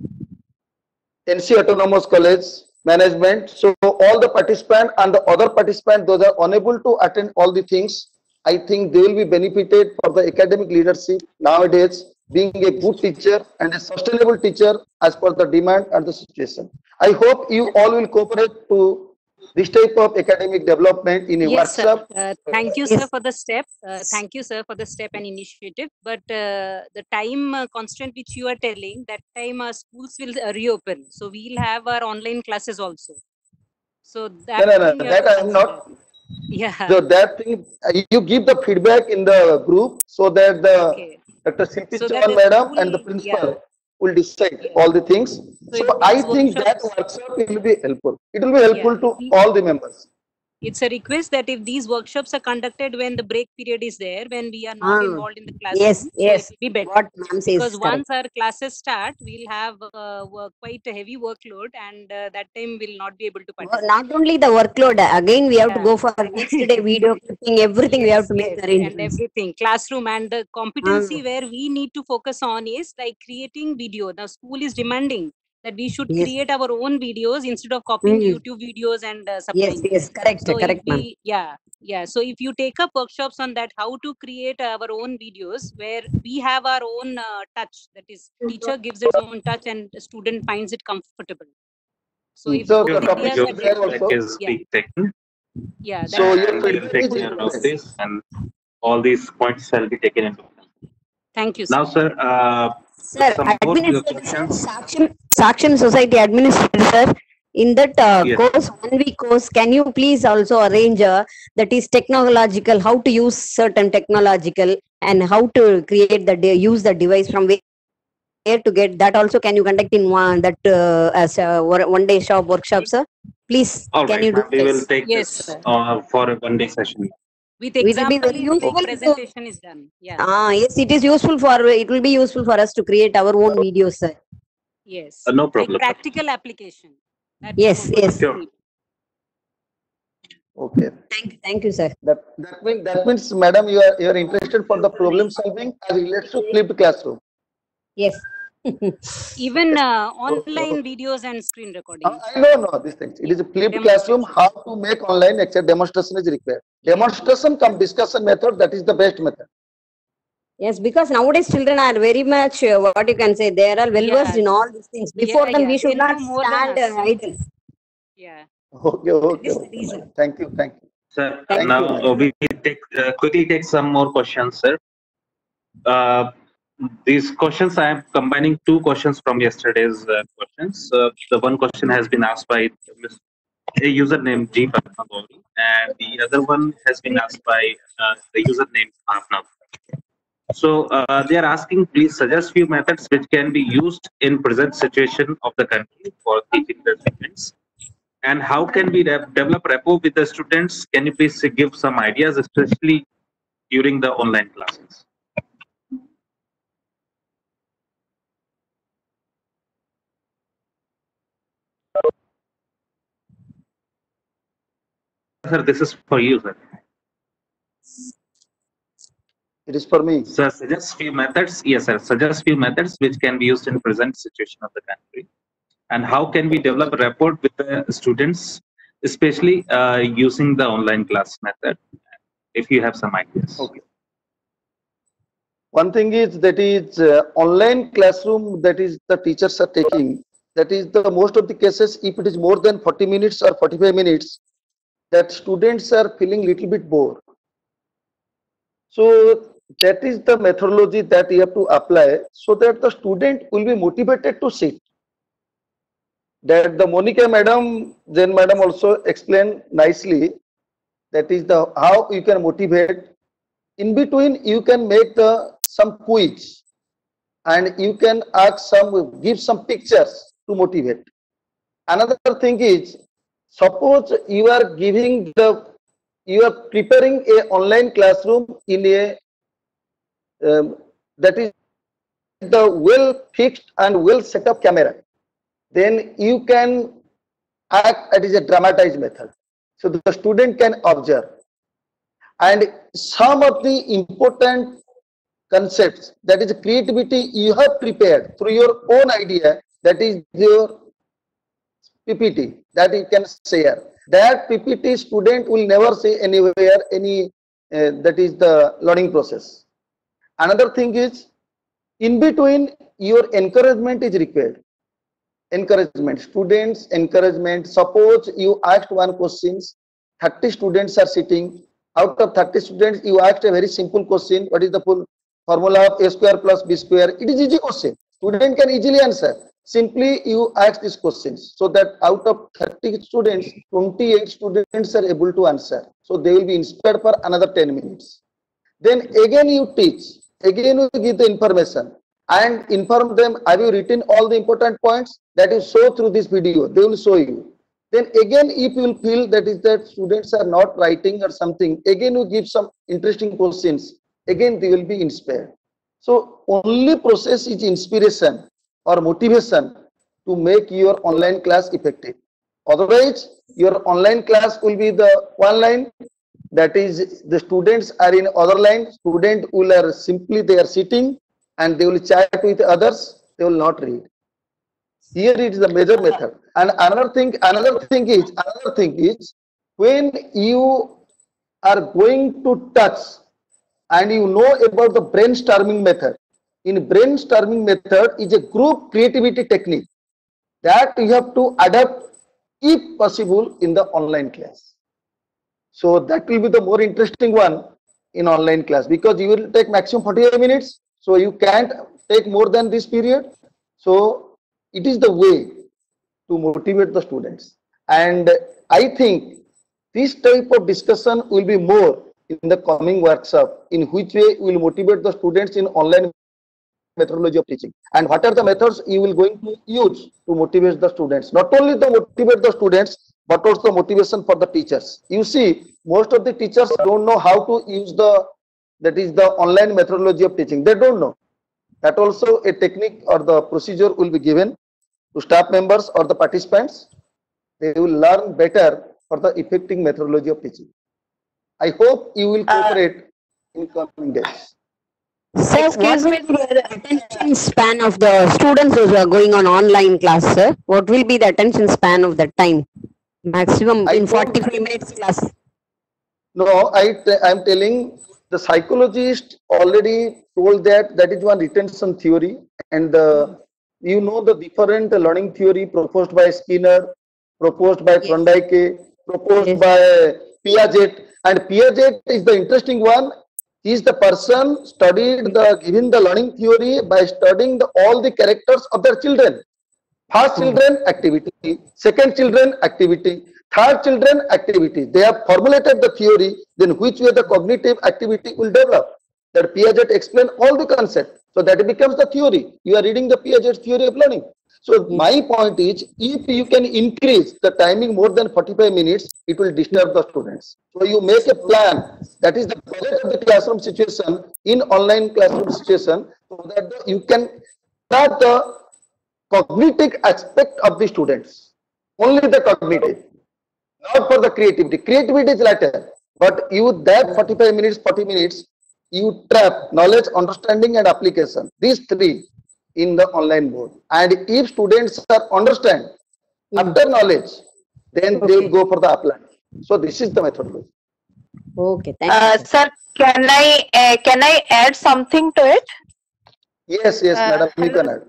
N C Autonomous College management. So all the participants and the other participants, those are unable to attend all the things, I think they will be benefited for the academic leadership nowadays, being a good teacher and a sustainable teacher as per the demand and the situation. I hope you all will cooperate to this type of academic development in a Yes, sir. workshop. Uh, thank you, sir, Yes. for the step. Uh, thank you, sir, for the step and initiative. But uh, the time uh, constant which you are telling, that time uh, schools will uh, reopen. So we'll have our online classes also. So No, that no, no, thing you have that to I am consider. not. Yeah. So that thing, uh, you give the feedback in the group so that the Okay. Doctor Simpi So that Chauhan the madam and the school, yeah, principal will decide yeah. all the things. So So if I these think that workshops, workshop will be helpful. It will be yeah, helpful to we, all the members. it's a request that if these workshops are conducted when the break period is there, when we are not Ah. involved in the Yes. classroom, so it Yes. will be better. What ma'am says Because is correct. once our classes start, we'll have uh, work, quite a heavy workload, and uh, that time we'll not be able to Wo- participate. Not only the workload, again we have to Yeah. go for next day video clipping, everything we have Yes, to make yes, and arrangements. everything. Classroom and the Ah. competency where we need to focus on is like creating video. The school is demanding that we should Yes. create our own videos instead of copying Mm. YouTube videos and uh, Yes. supplying. Yes. Correct. So if Correct, ma'am. we, yeah, yeah. So if you take up workshops on that, how to create our own videos where we have our own uh, touch, that is, teacher gives its own touch and the student finds it comfortable. So if So both the the topic ideas Your are is there, there feedback also. is yeah, being taken, yeah, that So will your and be we'll feedback take is care of required. this, and all these points shall be taken into account. Thank you, sir. Now, sir, uh, Sir, some more uh, administrator, sir, questions. Saksham, Saksham Society administrator, sir, in that uh, Yes. course, one week course, can you please also arrange uh, that is technological, how to use certain technological and how to create the, de- use the device from where to get that also, can you conduct in one, that uh, as a one day shop workshop, sir? Please, All can right, you do ma'am. We will this? take Yes, this sir. uh, for a one-day session. With It will be example, very even useful to, presentation is done. Yeah. ah, yes, it is useful for, it will be useful for us to create our own videos, sir. Yes. Uh, no Like problem. practical application. That we Yes, would yes. Sure. need. Okay. Thank, thank you, sir. That that means that means, madam, you are you are interested for the problem solving as relates to flipped classroom. Yes. Even uh, Okay, online okay. videos and screen recording. Uh, I know, no, these things. It Yeah. is a flipped classroom. Demonstration. How to make online except demonstration is required. Yeah. Demonstration come discussion method. That is the best method. Yes, because nowadays children are very much, uh, what you can say, they are all well versed Yeah. in all these things. Yeah, Before them, yeah. we They should know not more than stand us. uh, idle. Yeah. Okay, okay, This is the okay. reason. Thank you, thank you, Sir, Thank now you. uh, we take uh, quickly take some more questions, sir. Uh, these questions, I am combining two questions from yesterday's uh, questions. Uh, the one question has been asked by Miz a user named G Padmagori, and the other one has been asked by uh, the user named Bhavna. So uh, they are asking, please suggest few methods which can be used in present situation of the country for teaching the students. And how can we de- develop rapport with the students? Can you please give some ideas, especially during the online classes? Sir, this is for you, sir. It is for me. Sir, suggest few methods. Yes, sir. Suggest few methods which can be used in present situation of the country. And how can we develop rapport with the students, especially uh, using the online class method? If you have some ideas. Okay. One thing is that is uh, online classroom that is the teachers are taking. That is the most of the cases. If it is more than forty minutes or forty-five minutes, that students are feeling little bit bored. So that is the methodology that you have to apply so that the student will be motivated to sit. That the Monica madam, Jen madam also explained nicely. That is the how you can motivate. In between, you can make the some quiz, and you can ask some, give some pictures to motivate. Another thing is, suppose you are giving the, you are preparing a online classroom in a um, that is the well fixed and well set up camera, then you can act as a dramatized method. So the student can observe. And some of the important concepts, that is creativity, you have prepared through your own idea, that is your P P T, that you can share. That P P T student will never say anywhere, any, uh, that is the learning process. Another thing is, in between, your encouragement is required. Encouragement, students, encouragement. Suppose you asked one question, thirty students are sitting. Out of thirty students, you asked a very simple question. What is the full formula of a square plus b square? It is easy question. Student can easily answer. Simply you ask these questions so that out of thirty students, twenty-eight students are able to answer. So they will be inspired for another ten minutes. Then again you teach. Again you give the information and inform them. Have you written all the important points that you show through this video? They will show you. Then again, if you will feel that is that students are not writing or something, again you give some interesting questions. Again, they will be inspired. So only process is inspiration or motivation to make your online class effective. Otherwise, your online class will be the one line, that is the students are in other line. Student will are simply they are sitting and they will chat with others. They will not read. Here it is the major method. And another thing, another thing is, another thing is, when you are going to touch and you know about the brainstorming method. In brainstorming method is a group creativity technique that you have to adapt if possible in the online class. So that will be the more interesting one in online class, because you will take maximum forty-five minutes. So you can't take more than this period. So it is the way to motivate the students. And I think this type of discussion will be more in the coming workshop, in which way we will motivate the students in online methodology of teaching. And what are the methods you will going to use to motivate the students? Not only to motivate the students, but also motivation for the teachers. You see, most of the teachers don't know how to use the, that is the online methodology of teaching. They don't know. That also a technique or the procedure will be given to staff members or the participants. They will learn better for the effective methodology of teaching. I hope you will cooperate uh, in coming days. Sir, what will be the attention span of the students who are going on online class, sir? What will be the attention span of the time? Maximum in forty-five minutes class. No, I am telling the psychologist already told that that is one retention theory, and uh, you know the different learning theory proposed by Skinner, proposed by Thorndike, proposed yes. by Piaget, and Piaget is the interesting one. He is the person studied the given the learning theory by studying the, all the characters of their children. First children activity, second children activity, third children activity. They have formulated the theory, then which way the cognitive activity will develop. That Piaget explain all the concept. So that becomes the theory. You are reading the Piaget theory of learning. So my point is, if you can increase the timing more than forty-five minutes, it will disturb the students. So you make a plan. That is the project of the classroom situation in online classroom situation, so that you can track the cognitive aspect of the students. Only the cognitive, not for the creativity. Creativity is later, but you that forty-five minutes, forty minutes, you trap knowledge, understanding, and application. These three in the online mode. And if students are understand after knowledge, then they will go for the apply. So this is the methodology. Okay, thank Uh, you. sir, can I uh, can I add something to it? Yes, yes, Uh, madam, you hello. can add.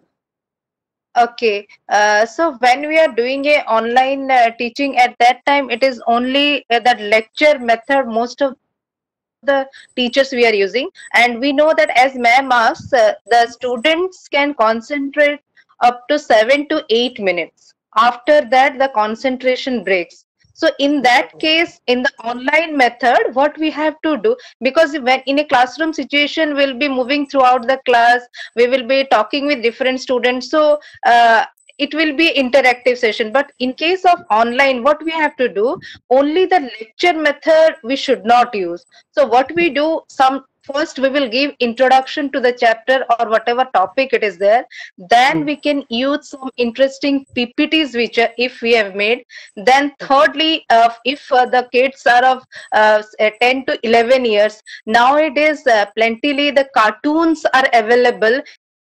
Okay, uh, so when we are doing a online uh, teaching, at that time it is only uh, that lecture method most of the teachers we are using, and we know that, as ma'am asks, uh, the students can concentrate up to seven to eight minutes. After that, the concentration breaks. So in that case, in the online method, what we have to do, because when in a classroom situation, we'll be moving throughout the class, we will be talking with different students. So uh, it will be interactive session. But in case of online, what we have to do, only the lecture method we should not use. So what we do, some first we will give introduction to the chapter or whatever topic it is there. Then we can use some interesting P P Ts which are, if we have made. Then thirdly, uh, if uh, the kids are of uh, ten to eleven years, nowadays uh, plentifully the cartoons are available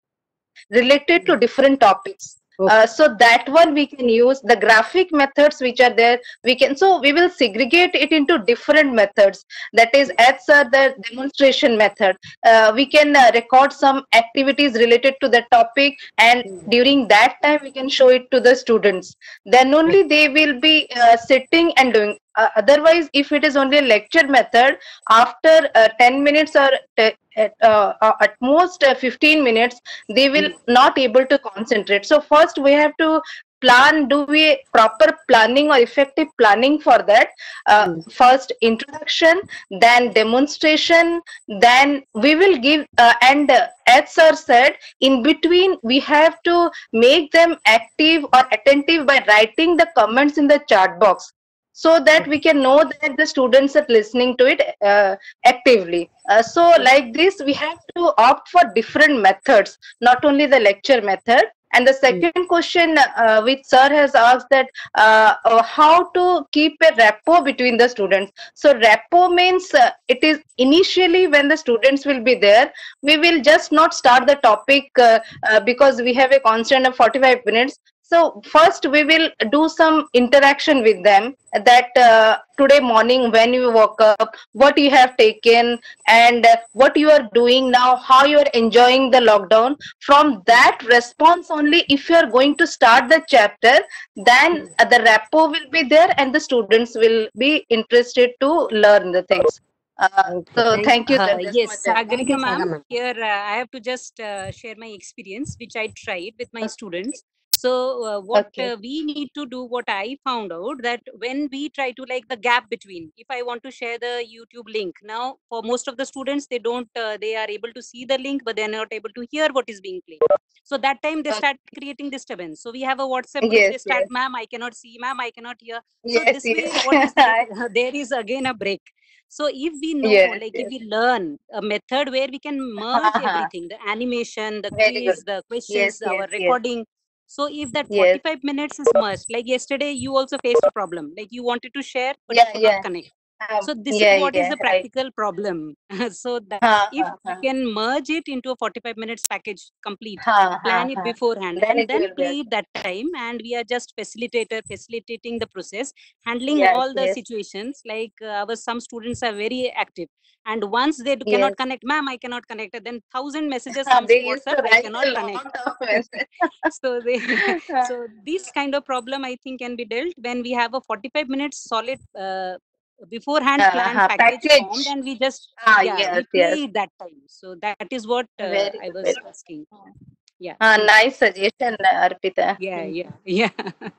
related to different topics. Uh, so that one we can use the graphic methods which are there. We can, so we will segregate it into different methods. That is, as uh, the demonstration method, uh, we can uh, record some activities related to the topic, and during that time we can show it to the students. Then only they will be uh, sitting and doing. Uh, otherwise, if it is only a lecture method, after uh, ten minutes or t- at, uh, uh, at most uh, fifteen minutes, they will not able to concentrate. So first we have to plan, do we proper planning or effective planning for that. Uh, first introduction, then demonstration, then we will give uh, and uh, as sir said, in between we have to make them active or attentive by writing the comments in the chat box, so that we can know that the students are listening to it uh, actively. Uh, so like this, we have to opt for different methods, not only the lecture method. And the second question uh, which sir has asked, that uh, uh, how to keep a rapport between the students. So rapport means uh, it is initially when the students will be there, we will just not start the topic uh, uh, because we have a constant of forty-five minutes. So first we will do some interaction with them, that uh, today morning when you woke up, what you have taken, and uh, what you are doing now, how you are enjoying the lockdown. From that response only, if you are going to start the chapter, then uh, the rapport will be there and the students will be interested to learn the things. Uh, so thank you. Uh, Sir. That's yes, much. Sagarika ma'am, here uh, I have to just uh, share my experience, which I tried with my students. So uh, what Okay. uh, we need to do, what I found out, that when we try to, like, the gap between, if I want to share the YouTube link, now for most of the students, they don't, uh, they are able to see the link, but they're not able to hear what is being played. So that time they start creating disturbance. So we have a WhatsApp group, Yes, they start, yes. ma'am, I cannot see, ma'am, I cannot hear. So Yes, this way, yes. what is there? There is again a break. So if we know, Yes, like yes. if we learn a method where we can merge everything, the animation, the Very quiz, good. the Yes, questions, our yes, yes. recording. So if that Yes. forty-five minutes is merged, like yesterday you also faced a problem, like you wanted to share, but Yeah, you could yeah. not connect. Um, So this yeah, is what is yeah, the right. practical problem. So that Ha, if ha, we ha. can merge it into a forty-five minutes package complete, Ha, ha, plan it ha. beforehand, Then and it then will be. play it that time, and we are just facilitator, facilitating the process, handling Yes, all the yes. situations. Like uh, our some students are very active, and once they do- Yes. cannot connect, ma'am, I cannot connect, then thousand messages Ha, comes they to used WhatsApp, to I write cannot a connect. lot of messages. So they, so this kind of problem I think can be dealt when we have a forty-five minutes solid uh, beforehand Uh, planned ha, package formed, package. and we just, Ah, yeah, we yes, play yes. it that time. So that is what uh, Very I good, was very good. asking. Yeah. Ah, nice suggestion, Arpita. Yeah, Hmm. yeah, yeah.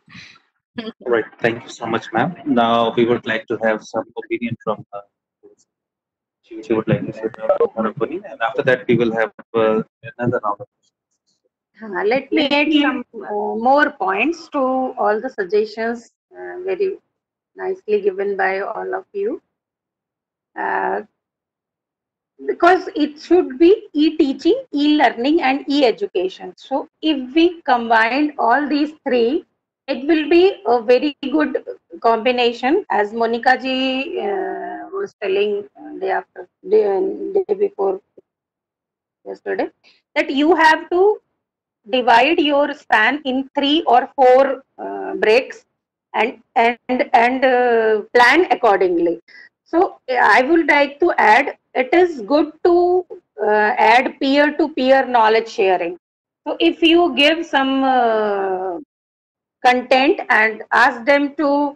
All right. Thank you so much, ma'am. Now we would like to have some opinion from uh, she would like to share her opinion, and after that we will have uh, another round of Uh, let me add some uh, more points to all the suggestions uh, very nicely given by all of you. Uh, because it should be e-teaching, e-learning and e-education. So if we combine all these three, it will be a very good combination, as Monica ji uh, was telling uh, day after day, day before yesterday, that you have to divide your span in three or four uh, breaks and and and uh, plan accordingly. So I would like to add, it is good to uh, add peer-to-peer knowledge sharing. So if you give some uh, content and ask them to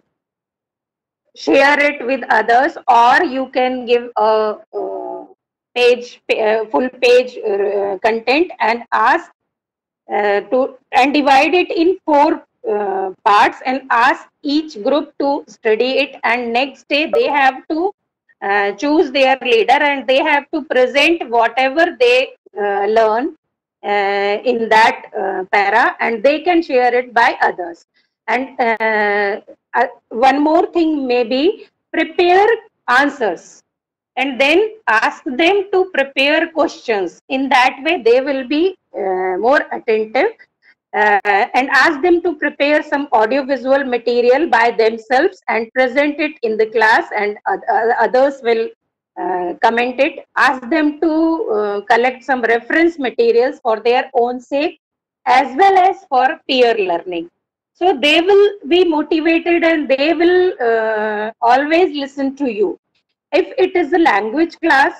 share it with others, or you can give a, uh page, uh, full page uh, content and ask uh, to and divide it in four uh, parts and ask each group to study it, and next day they have to uh, choose their leader and they have to present whatever they uh, learn uh, in that uh, para, and they can share it by others. And uh, uh, one more thing, maybe prepare answers and then ask them to prepare questions. In that way, they will be uh, more attentive, uh, and ask them to prepare some audiovisual material by themselves and present it in the class, and uh, others will uh, comment it. Ask them to uh, collect some reference materials for their own sake as well as for peer learning. So they will be motivated and they will uh, always listen to you. If it is a language class,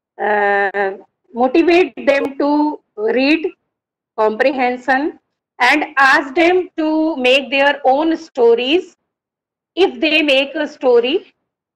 uh, motivate them to read comprehension and ask them to make their own stories. If they make a story,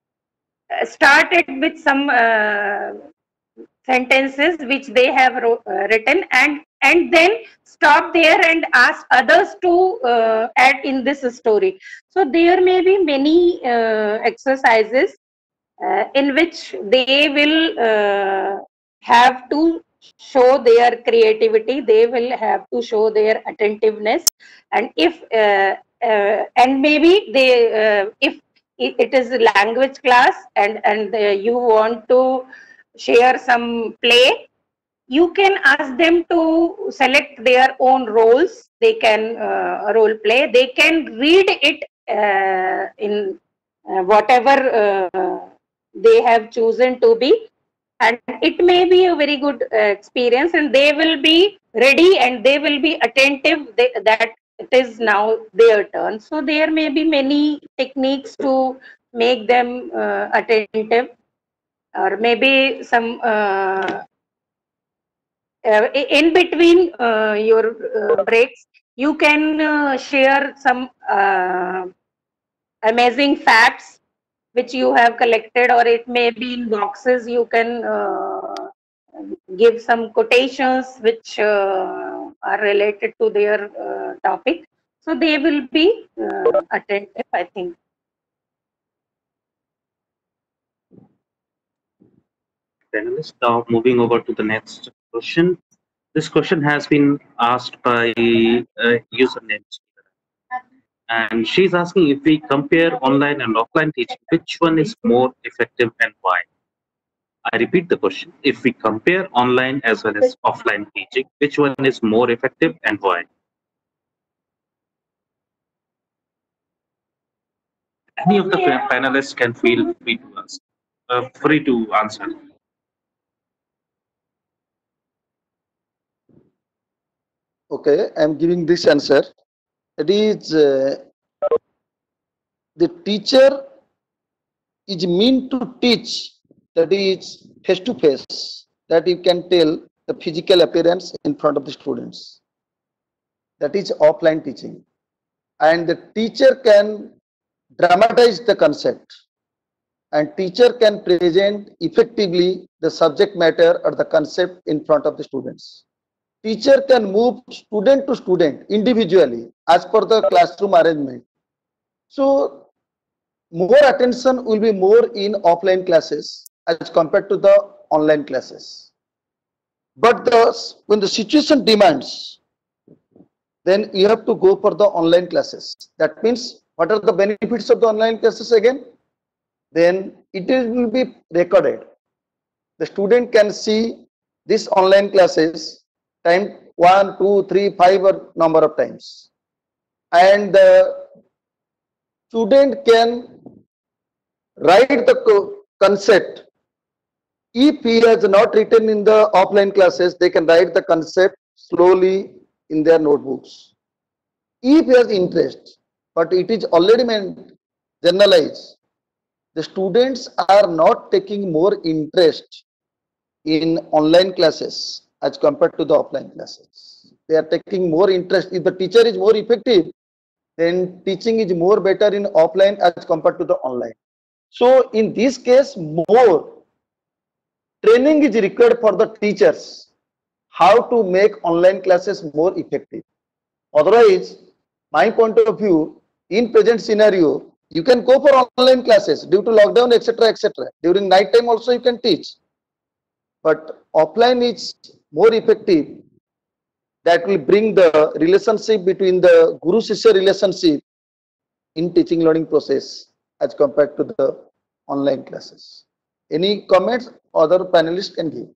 uh, start it with some uh, sentences which they have uh, written, and and then stop there and ask others to uh, add in this story. So there may be many uh, exercises uh, in which they will uh, have to show their creativity, they will have to show their attentiveness, and if uh, uh, and maybe they uh, if it is a language class and and uh, you want to share some play, you can ask them to select their own roles. They can uh, role play, they can read it uh, in uh, whatever uh, they have chosen to be, and it may be a very good uh, experience, and they will be ready and they will be attentive they, that it is now their turn. So there may be many techniques to make them uh, attentive, or maybe some uh, uh, in between uh, your uh, breaks, you can uh, share some uh, amazing facts which you have collected, or it may be in boxes. You can uh, give some quotations which uh, are related to their uh, topic. So they will be uh, attentive, I think. Panelists. Now moving over to the next question. This question has been asked by uh, username, and she's asking, if we compare online and offline teaching, which one is more effective and why? I repeat the question. If we compare online as well as offline teaching, which one is more effective and why? Any of the panelists can feel free to ask, uh, free to answer. Okay, I'm giving this answer. It is uh, the teacher is meant to teach, that is face to face, that you can tell the physical appearance in front of the students. That is offline teaching. And the teacher can dramatize the concept, and teacher can present effectively the subject matter or the concept in front of the students. Teacher can move student to student individually as per the classroom arrangement. So more attention will be more in offline classes, as compared to the online classes. But the, when the situation demands, then you have to go for the online classes. That means, what are the benefits of the online classes again? Then it will be recorded. The student can see this online classes time one, two, three, five or number of times. And the student can write the concept. If he has not written in the offline classes, they can write the concept slowly in their notebooks. If he has interest, but it is already meant generalized, the students are not taking more interest in online classes as compared to the offline classes. They are taking more interest. If the teacher is more effective, then teaching is more better in offline as compared to the online. So in this case, more training is required for the teachers how to make online classes more effective. Otherwise, my point of view, in present scenario, you can go for online classes due to lockdown, et cetera, et cetera. During night time also you can teach. But offline is more effective. That will bring the relationship between the Guru-Shishya relationship in teaching learning process as compared to the online classes. Any comments other panelists can give?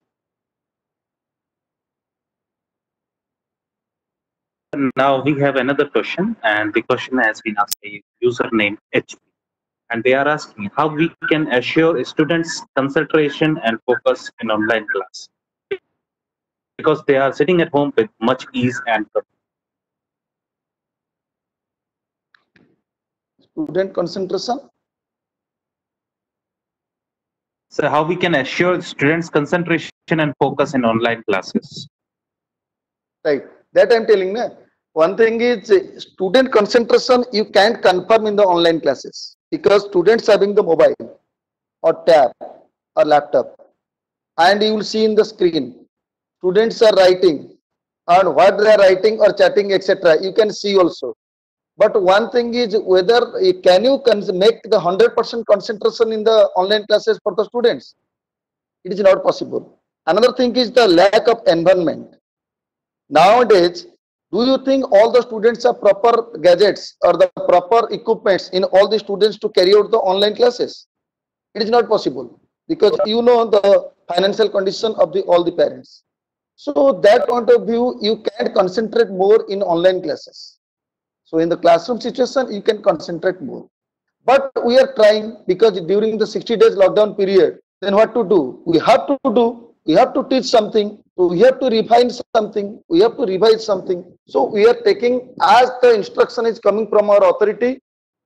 Now we have another question, and the question has been asked by username H P, and they are asking how we can assure students' concentration and focus in online class because they are sitting at home with much ease and comfort. Student concentration. So how we can assure students' concentration and focus in online classes? Right. That I'm telling you. One thing is student concentration you can't confirm in the online classes because students having the mobile or tab or laptop, and you will see in the screen students are writing, and what they are writing or chatting, et cetera. You can see also. But one thing is whether can you make the one hundred percent concentration in the online classes for the students? It is not possible. Another thing is the lack of environment. Nowadays, do you think all the students have proper gadgets or the proper equipments in all the students to carry out the online classes? It is not possible because you know the financial condition of the all the parents. So that point of view, you can't concentrate more in online classes. So in the classroom situation, you can concentrate more. But we are trying because during the sixty days lockdown period, then what to do? We have to do, we have to teach something, we have to refine something, we have to revise something. So we are taking as the instruction is coming from our authority,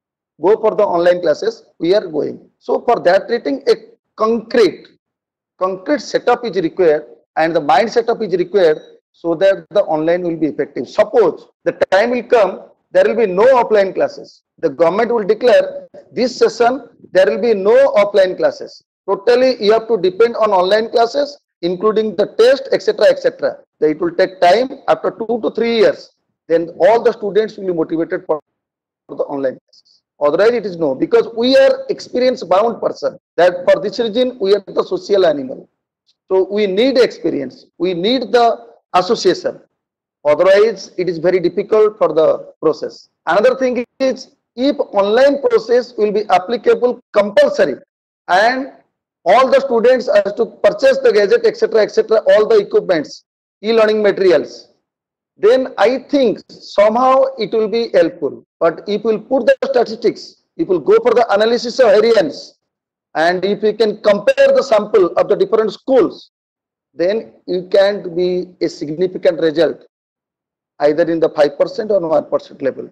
go for the online classes, we are going. So for that rating, a concrete, concrete setup is required and the mind setup is required so that the online will be effective. Suppose the time will come, there will be no offline classes. The government will declare this session, there will be no offline classes. Totally, you have to depend on online classes, including the test, et cetera, et cetera. It will take time. After two to three years, then all the students will be motivated for, for the online classes. Otherwise, it is no, because we are experience-bound person. That for this reason, we are the social animal. So we need experience. We need the association. Otherwise, it is very difficult for the process. Another thing is, if online process will be applicable compulsory and all the students have to purchase the gadget, et cetera, et cetera, all the equipments, e-learning materials, then I think somehow it will be helpful. But if we will put the statistics, if we will go for the analysis of variance, and if we can compare the sample of the different schools, then you can't be a significant result either in the five percent or one percent level.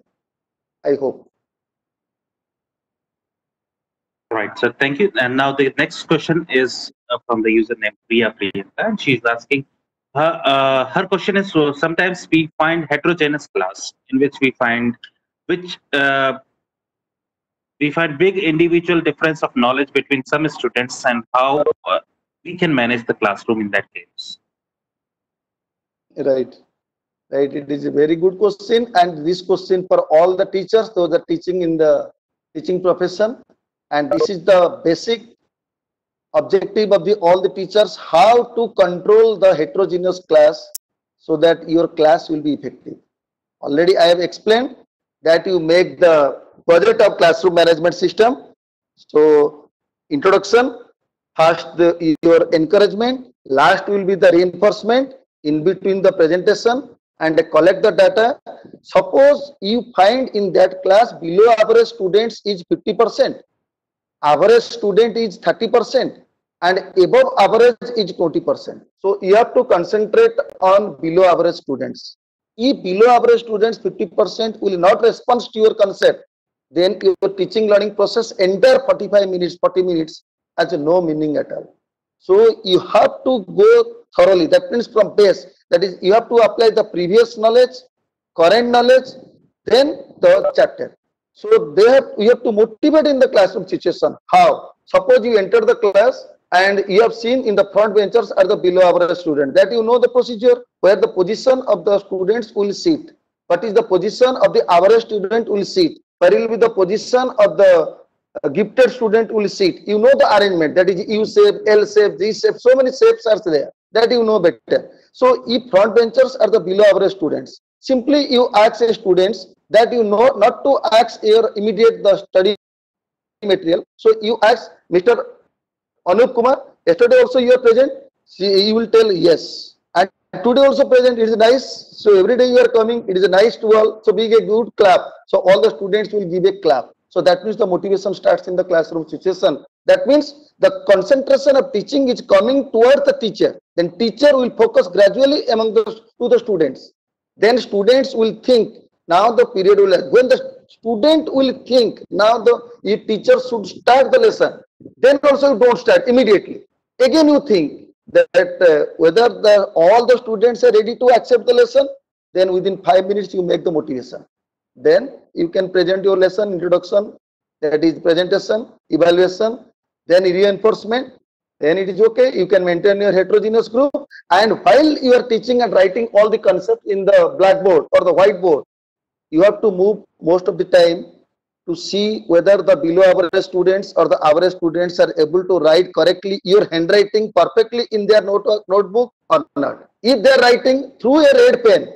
I hope. Right, so thank you. And now the next question is uh, from the username Priya Priyanka, and she's asking, her, uh, her question is, so sometimes we find heterogeneous class in which we find, which uh, we find big individual difference of knowledge between some students, and how uh, we can manage the classroom in that case. Right. Right, it is a very good question, and this question for all the teachers, those are teaching in the teaching profession, and this is the basic objective of the all the teachers, how to control the heterogeneous class so that your class will be effective. Already I have explained that you make the budget of classroom management system. So introduction, first the, your encouragement, last will be the reinforcement, in between the presentation, and collect the data. Suppose you find in that class below average students is fifty percent, average student is thirty percent, and above average is twenty percent. So you have to concentrate on below average students. If below average students fifty percent will not respond to your concept, then your teaching learning process entire forty-five minutes, forty minutes has no meaning at all. So you have to go thoroughly. That means from base. That is, you have to apply the previous knowledge, current knowledge, then the chapter. So they have, you have to motivate in the classroom situation. How? Suppose you enter the class and you have seen in the front benchers are the below average student. That you know the procedure where the position of the students will sit. What is the position of the average student will sit? Where will be the position of the uh, gifted student will sit? You know the arrangement. That is U shape, L shape, G shape. So many shapes are there. That you know better. So if front benchers are the below average students, simply you ask a students that you know not to ask your immediate the study material. So you ask Mister Anup Kumar, yesterday also you are present. See, you will tell yes. And today also present, it is nice. So every day you are coming, it is nice to all. So give a good clap. So all the students will give a clap. So that means the motivation starts in the classroom situation. That means the concentration of teaching is coming towards the teacher. Then teacher will focus gradually among the to the students. Then students will think, now the period will, when the student will think, now the teacher should start the lesson, then also you don't start immediately. Again you think that, that uh, whether the, all the students are ready to accept the lesson, then within five minutes you make the motivation. Then you can present your lesson, introduction, that is presentation, evaluation, then reinforcement. Then it is okay. You can maintain your heterogeneous group. And while you are teaching and writing all the concepts in the blackboard or the whiteboard, you have to move most of the time to see whether the below average students or the average students are able to write correctly your handwriting perfectly in their note, notebook or not. If they are writing through a red pen,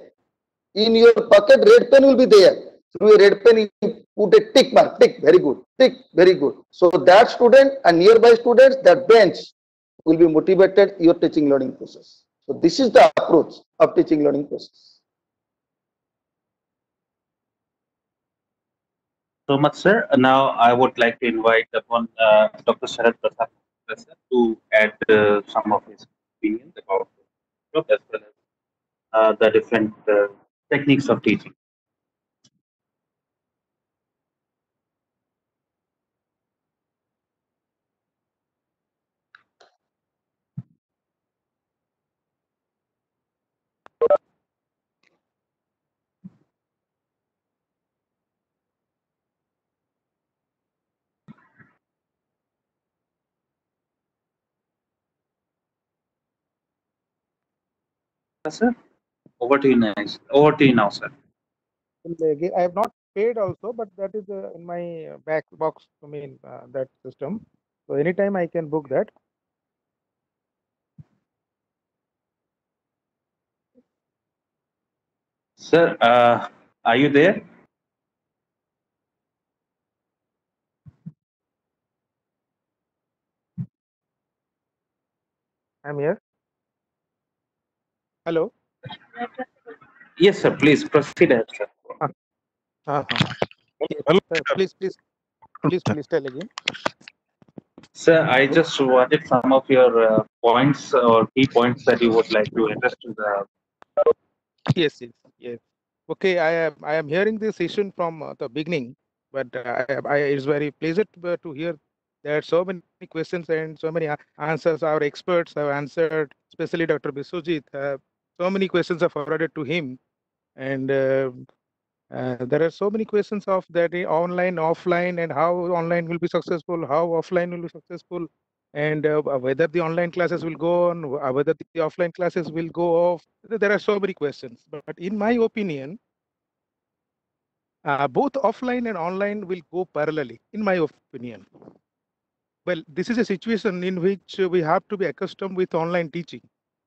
in your pocket red pen will be there. Through a red pen, you put a tick mark, tick, very good, tick, very good. So that student and nearby students, that bench will be motivated your teaching learning process. So this is the approach of teaching learning process. So much, sir. Now I would like to invite upon uh, Doctor Sharad Prasad to add uh, some of his opinions about the job as well as uh, the different uh, techniques of teaching. Sir, over to you now. Over to you now, sir. I have not paid also, but that is uh, in my back box. I mean uh, that system. So anytime I can book that. Sir, uh, are you there? I'm here. Hello. Yes, sir. Please proceed ahead, sir. Uh, uh, uh, sir, please, please, please, please tell again. Sir, I just wanted some of your uh, points or key points that you would like to address to the. Yes, yes, yes. Okay, I am I am hearing this session from uh, the beginning, but uh, I, I it's very pleasant to, to hear there are so many questions and so many answers. Our experts have answered, especially Doctor Biswajit. Uh, so many questions are forwarded to him, and uh, uh, there are so many questions of that uh, online, offline, and how online will be successful, how offline will be successful, and uh, whether the online classes will go on, uh, whether the offline classes will go off. There are so many questions. But in my opinion, uh, both offline and online will go parallelly, in my opinion. Well, this is a situation in which we have to be accustomed with online teaching,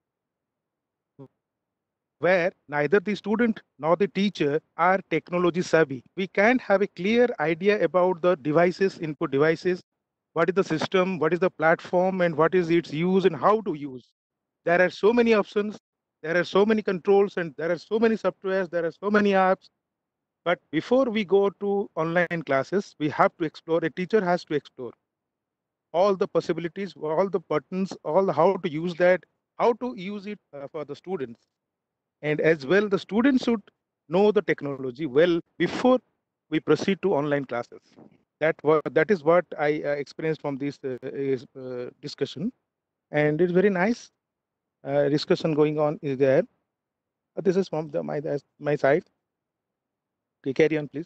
where neither the student nor the teacher are technology savvy. We can't have a clear idea about the devices, input devices, what is the system, what is the platform, and what is its use and how to use. There are so many options, there are so many controls, and there are so many softwares, there are so many apps. But before we go to online classes, we have to explore, a teacher has to explore all the possibilities, all the buttons, all the how to use that, how to use it uh, for the students. And as well, the students should know the technology well before we proceed to online classes. That, that is what I uh, experienced from this uh, is, uh, discussion. And it's very nice uh, discussion going on is there. Uh, this is from the, my, my side. Okay, carry on, please.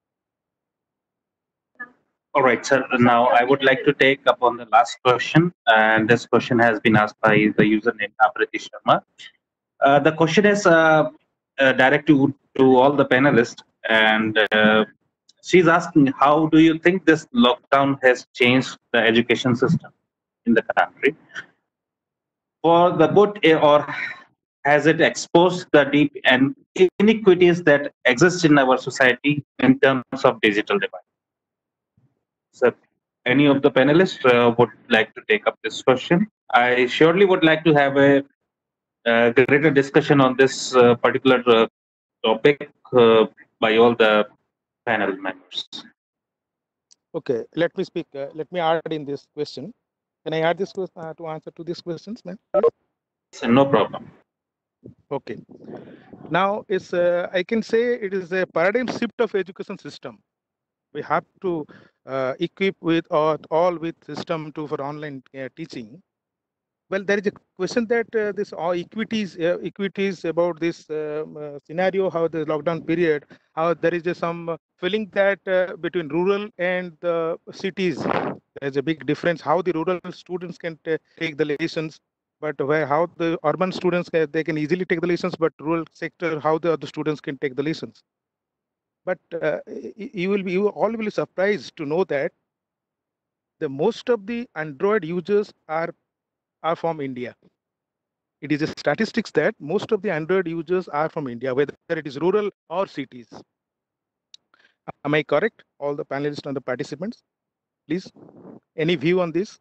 All right, sir. Now I would like to take up on the last question, and this question has been asked by the user named Abriti Sharma. Uh, the question is uh, uh, direct to, to all the panelists, and uh, she's asking, how do you think this lockdown has changed the education system in the country? For the good, eh, or has it exposed the deep and inequities that exist in our society in terms of digital divide? So, any of the panelists uh, would like to take up this question? I surely would like to have a, a greater discussion on this uh, particular uh, topic uh, by all the panel members. Okay, let me speak. Uh, let me add in this question. Can I add this uh, to answer to these questions, ma'am? No problem. Okay. Now, it's uh, I can say it is a paradigm shift of education system. We have to uh, equip with or all with system to for online uh, teaching. Well, there is a question that uh, this all equities uh, equities about this um, uh, scenario, how the lockdown period, how there is a, some feeling that uh, between rural and the cities, there is a big difference. How the rural students can take the lessons, but where how the urban students can, they can easily take the lessons, but rural sector how the other students can take the lessons. But uh, you will be you all will be surprised to know that the most of the Android users are are from India. It is a statistics that most of the Android users are from India, whether it is rural or cities. Am I correct? All the panelists and the participants, please. Any view on this?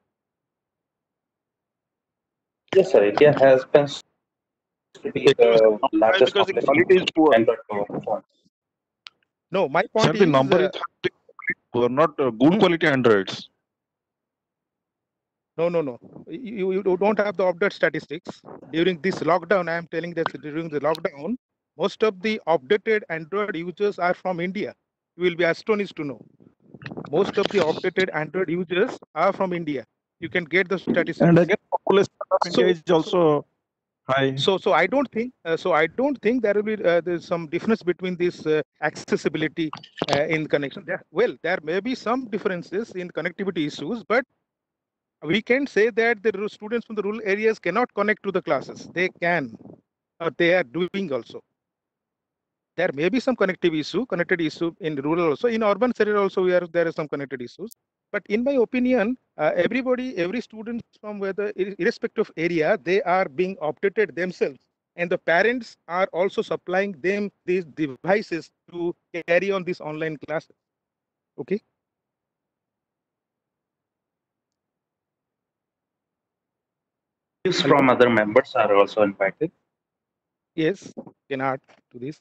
Yes, sir. India has been to be the largest population Android phones. No, my point Sir, is the number uh, is who are not uh, good quality Androids. No, no, no. You, you don't have the update statistics. During this lockdown, I am telling that during the lockdown, most of the updated Android users are from India. You will be astonished to know. Most of the updated Android users are from India. You can get the statistics. And again, population of India So- is also high. So, so I don't think. Uh, so I don't think there will be uh, there's some difference between this uh, accessibility uh, in connection. There, well, there may be some differences in connectivity issues, but we can say that the students from the rural areas cannot connect to the classes. They can, or they are doing also. There may be some connectivity issue, connected issue in rural also. In urban area also, we are there are some connected issues. But in my opinion, uh, everybody, every student from whether irrespective of area, they are being updated themselves, and the parents are also supplying them these devices to carry on these online classes. Okay. Views from other members are also invited. Yes, can add to this.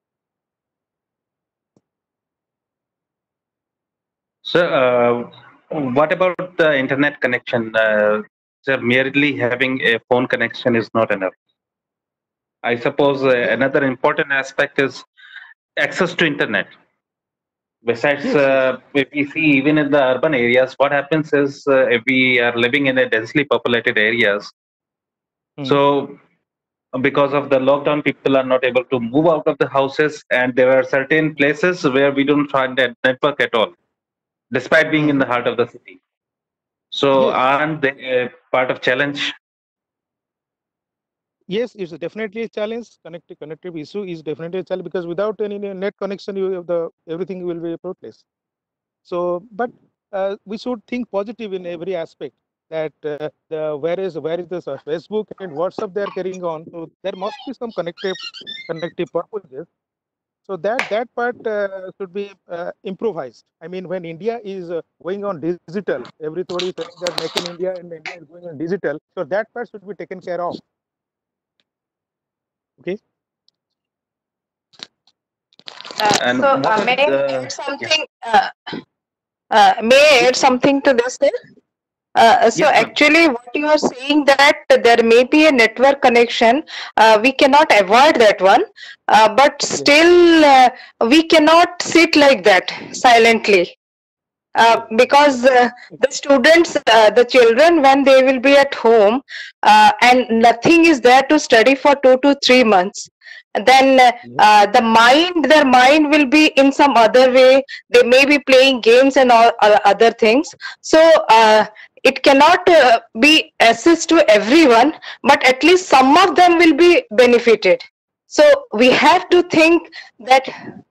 So, uh, what about the internet connection? Uh, sir, merely having a phone connection is not enough. I suppose uh, another important aspect is access to internet. Besides, uh, if we see even in the urban areas, what happens is uh, if we are living in a densely populated areas, Hmm. so because of the lockdown, people are not able to move out of the houses, and there are certain places where we don't find that network at all, despite being in the heart of the city. So, Yes. aren't they a part of challenge? Yes, it's definitely a challenge. Connective connective issue is definitely a challenge because without any net connection, you have the everything will be fruitless. So, but uh, we should think positive in every aspect. That uh, the, where is where is this uh, Facebook and WhatsApp they are carrying on? So there must be some connective connective purposes. So that that part uh, should be uh, improvised. I mean, when India is uh, going on digital, everybody is saying that Make in India and India is going on digital. So that part should be taken care of. Okay. Uh, And so, what uh, are may I the add something? Uh, uh, may I add something to this? Then? Uh, so yes, ma'am. actually, what you are saying that there may be a network connection, uh, we cannot avoid that one, uh, but still uh, we cannot sit like that silently. Uh, because uh, the students, uh, the children, when they will be at home uh, and nothing is there to study for two to three months, then uh, uh, the mind, their mind will be in some other way. They may be playing games and all uh, other things. So uh, it cannot uh, be access to everyone, but at least some of them will be benefited. So we have to think that.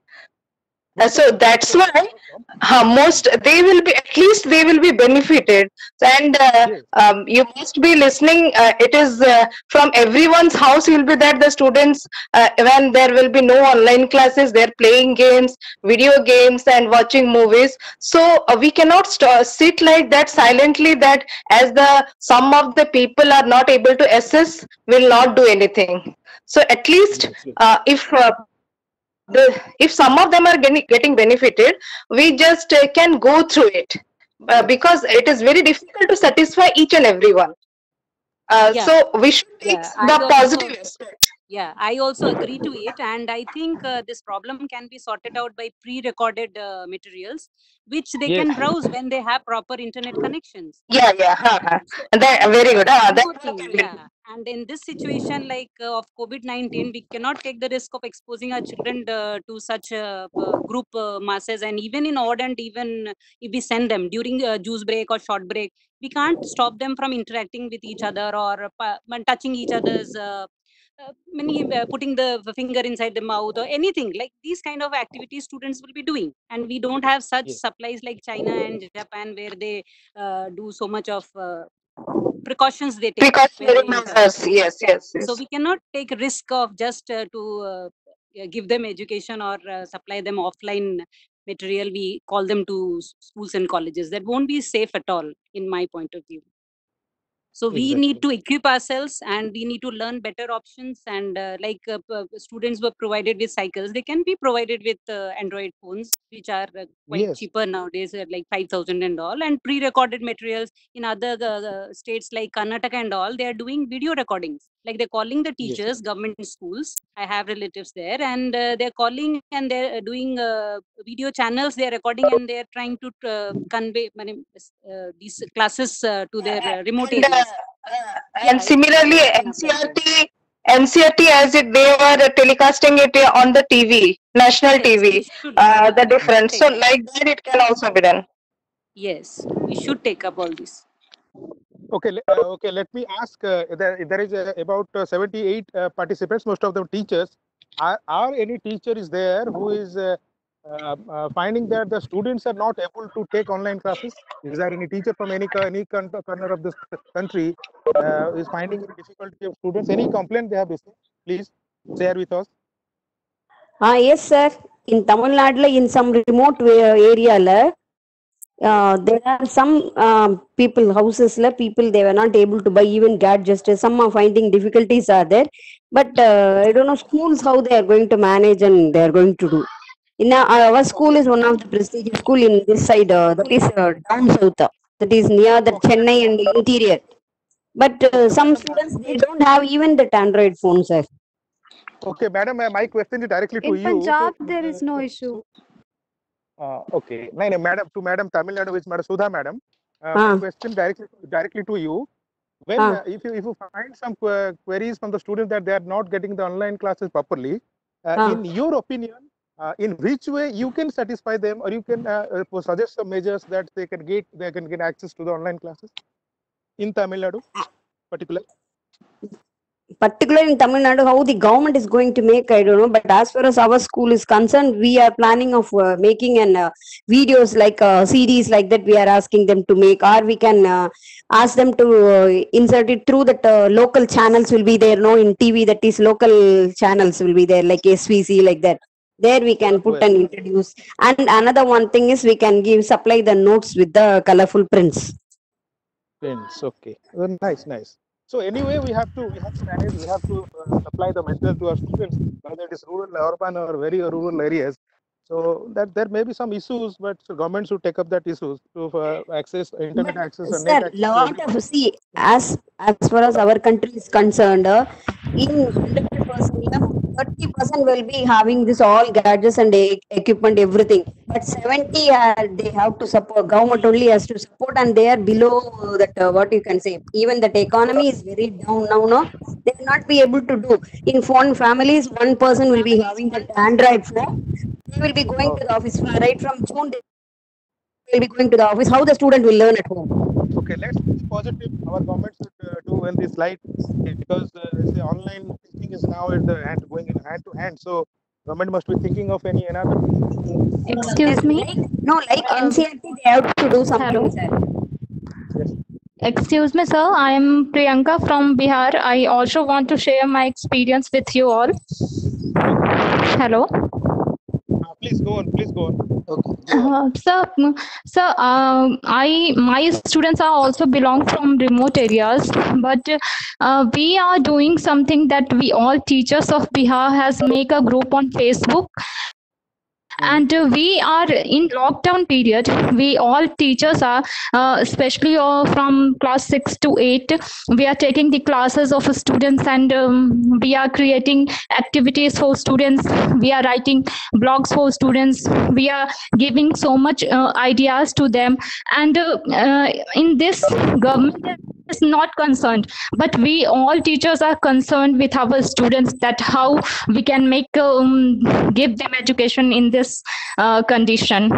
Uh, so that's why uh, most they will be at least they will be benefited, and uh, um, you must be listening. Uh, it is uh, from everyone's house will be that the students uh, when there will be no online classes, they're playing games, video games, and watching movies. So uh, we cannot st- sit like that silently. That as the some of the people are not able to assess, will not do anything. So at least uh, if uh, the if some of them are getting, getting benefited, we just uh, can go through it uh, because it is very difficult to satisfy each and everyone. Uh, Yeah. so we should take Yeah, I the also positive aspect. yeah, I also agree to it, and I think uh, this problem can be sorted out by pre-recorded uh, materials, which they Yes. can browse when they have proper internet connections. Yeah, yeah, huh, huh. So, That, and very uh, good. Ah, one that more thing, yeah. And in this situation, like uh, of COVID nineteen, we cannot take the risk of exposing our children uh, to such uh, uh, group uh, masses. And even in odd and even if we send them during uh, juice break or short break, we can't stop them from interacting with each other or uh, touching each other's. Uh, uh, many uh, putting the finger inside the mouth or anything like these kind of activities students will be doing, and we don't have such supplies like China and Japan where they uh, do so much of uh, precautions they take when Precautionary they interact. measures. Yes, yes, So yes. we cannot take a risk of just uh, to uh, uh, give them education or uh, supply them offline material. We call them to s- schools and colleges. That won't be safe at all in my point of view. So we need to equip ourselves and we need to learn better options. And uh, like uh, p- students were provided with cycles, they can be provided with uh, Android phones, which are uh, quite Yes. cheaper nowadays, uh, like five thousand and all. And pre-recorded materials in other uh, uh, states like Karnataka and all, they are doing video recordings. Like they're calling the Yes. teachers, government schools. I have relatives there, and uh, they're calling and they're uh, doing uh, video channels. They're recording and they're trying to uh, convey uh, these classes uh, to their uh, remote And, uh, areas. Yeah, and similarly, it can N C apply R there. T, N C R T as it they were telecasting it on the T V, national Yes, we T V. should. Uh, the Uh, we should difference. take So up. like that, it can also be done. Yes, we should take up all this. Okay, le- uh, okay. Let me ask. Uh, there, there is uh, about uh, seventy-eight uh, participants. Most of them teachers. Are, are any teacher is there who is uh, uh, uh, finding that the students are not able to take online classes? Is there any teacher from any co- any con- corner of this country uh, is finding any difficulty of students? Any complaint they have received? Please share with us. Ah, yes, sir. In Tamil Nadu, in some remote wa- area, la, uh, there are some um, people, houses, la, people, they were not able to buy even gadgets. Some are finding difficulties are there. But uh, I don't know, schools, how they are going to manage and they are going to do. In our, our school is one of the prestigious school in this side, uh, that is uh, down south. uh, That is near the Chennai and the interior. But uh, some students, they don't have even that Android phone, sir. Okay, madam, uh, my question is directly to In you. Punjab, So, there is no uh, issue. so Uh, okay. No, no, madam, to madam Tamil Nadu, which Madam Sudha, madam. Uh, my Ah. question directly directly to you. When Ah. uh, if you if you find some que- queries from the students that they are not getting the online classes properly, uh, Ah. in your opinion, uh, in which way you can satisfy them, or you can uh, uh, suggest some measures that they can get they can get access to the online classes in Tamil Nadu, particular. particularly in Tamil Nadu, how the government is going to make, I don't know. But as far as our school is concerned, we are planning of uh, making an uh, videos like uh, C Ds like that. We are asking them to make, or we can uh, ask them to uh, insert it through that uh, local channels will be there. No, in T V, that is local channels will be there, like S V C, like that. There we can put and introduce. And another one thing is we can give supply the notes with the colorful prints. Prints, okay. Well, nice, nice. So anyway, we have to we have to manage. We have to uh, supply the material to our students, whether it is rural, urban, or very rural areas. So that there may be some issues, but the government should take up that issues to uh, access internet access and net Sir, access. to lot everybody. of, see, as as far as our country is concerned, uh, in hundred percent, thirty percent will be having this all gadgets and e- equipment, everything. But seventy, uh, they have to support. Government only has to support, and they are below uh, that. Uh, what you can say? Even that economy is very down now. No, they will not be able to do. In phone families, one person will be having that Android phone. They will be going to the office right from June. They will be going to the office. How the student will learn at home? Okay, let's be positive. Our government should uh, do in this light because uh, the online teaching is now at the hand, going in hand to hand. So government must be thinking of any another. Excuse me. No, like N C R T, they have to do something, sir. Excuse me, sir. I am Priyanka from Bihar. I also want to share my experience with you all. Hello. Uh, please go on. Please go on. Uh, sir, mm, sir, uh, I my students are also belong from remote areas, but uh, we are doing something that we all teachers of Bihar has make a group on Facebook. And uh, we are in lockdown period. We all teachers are, uh, especially uh, from class six to eight, we are taking the classes of students, and um, we are creating activities for students. We are writing blogs for students. We are giving so much uh, ideas to them. And uh, uh, in this, government is not concerned, but we all teachers are concerned with our students, that how we can make um, give them education in this uh, condition.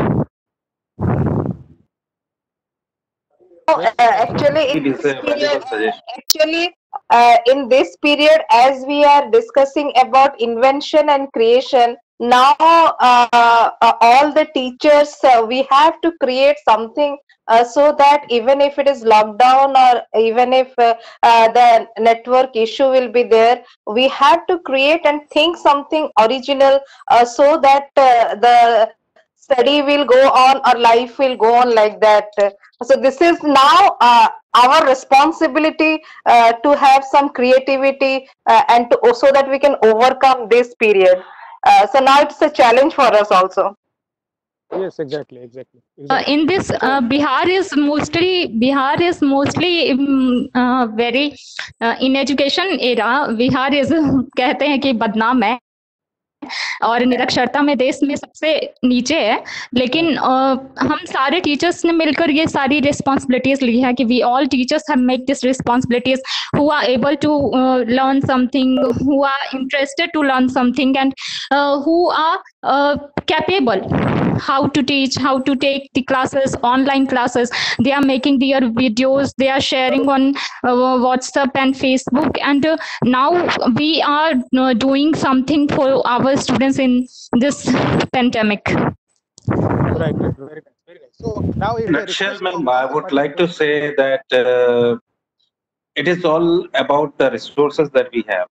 Uh, actually, in It is this a period, valuable suggestion. actually, uh, in this period, as we are discussing about invention and creation, now uh, uh, all the teachers, uh, we have to create something uh, so that even if it is lockdown or even if uh, uh, the network issue will be there, we have to create and think something original uh, so that uh, the study will go on or life will go on like that. So this is now uh, our responsibility uh, to have some creativity uh, and to so that we can overcome this period. Uh, so now it's a challenge for us also. Yes, exactly, exactly. Uh, exactly. in this, uh, Bihar is mostly Bihar is mostly um, uh, very uh, in education era. Bihar is कहते हैं कि बदनाम है और निरक्षरता में देश में सबसे नीचे है, लेकिन uh, हम सारे टीचर्स ने मिलकर ये सारी रिस्पॉन्सिबिलिटीज ली है कि we all teachers have make this responsibilities who are able to uh, learn something, who are interested to learn something, and uh, who are uh, capable how to teach, how to take the classes, online classes. They are making their videos, they are sharing on uh, WhatsApp and Facebook, and uh, now we are uh, doing something for our students in this pandemic. Right, right, very nice, very nice. So now In a nutshell, ma'am, I would like to say that uh, it is all about the resources that we have.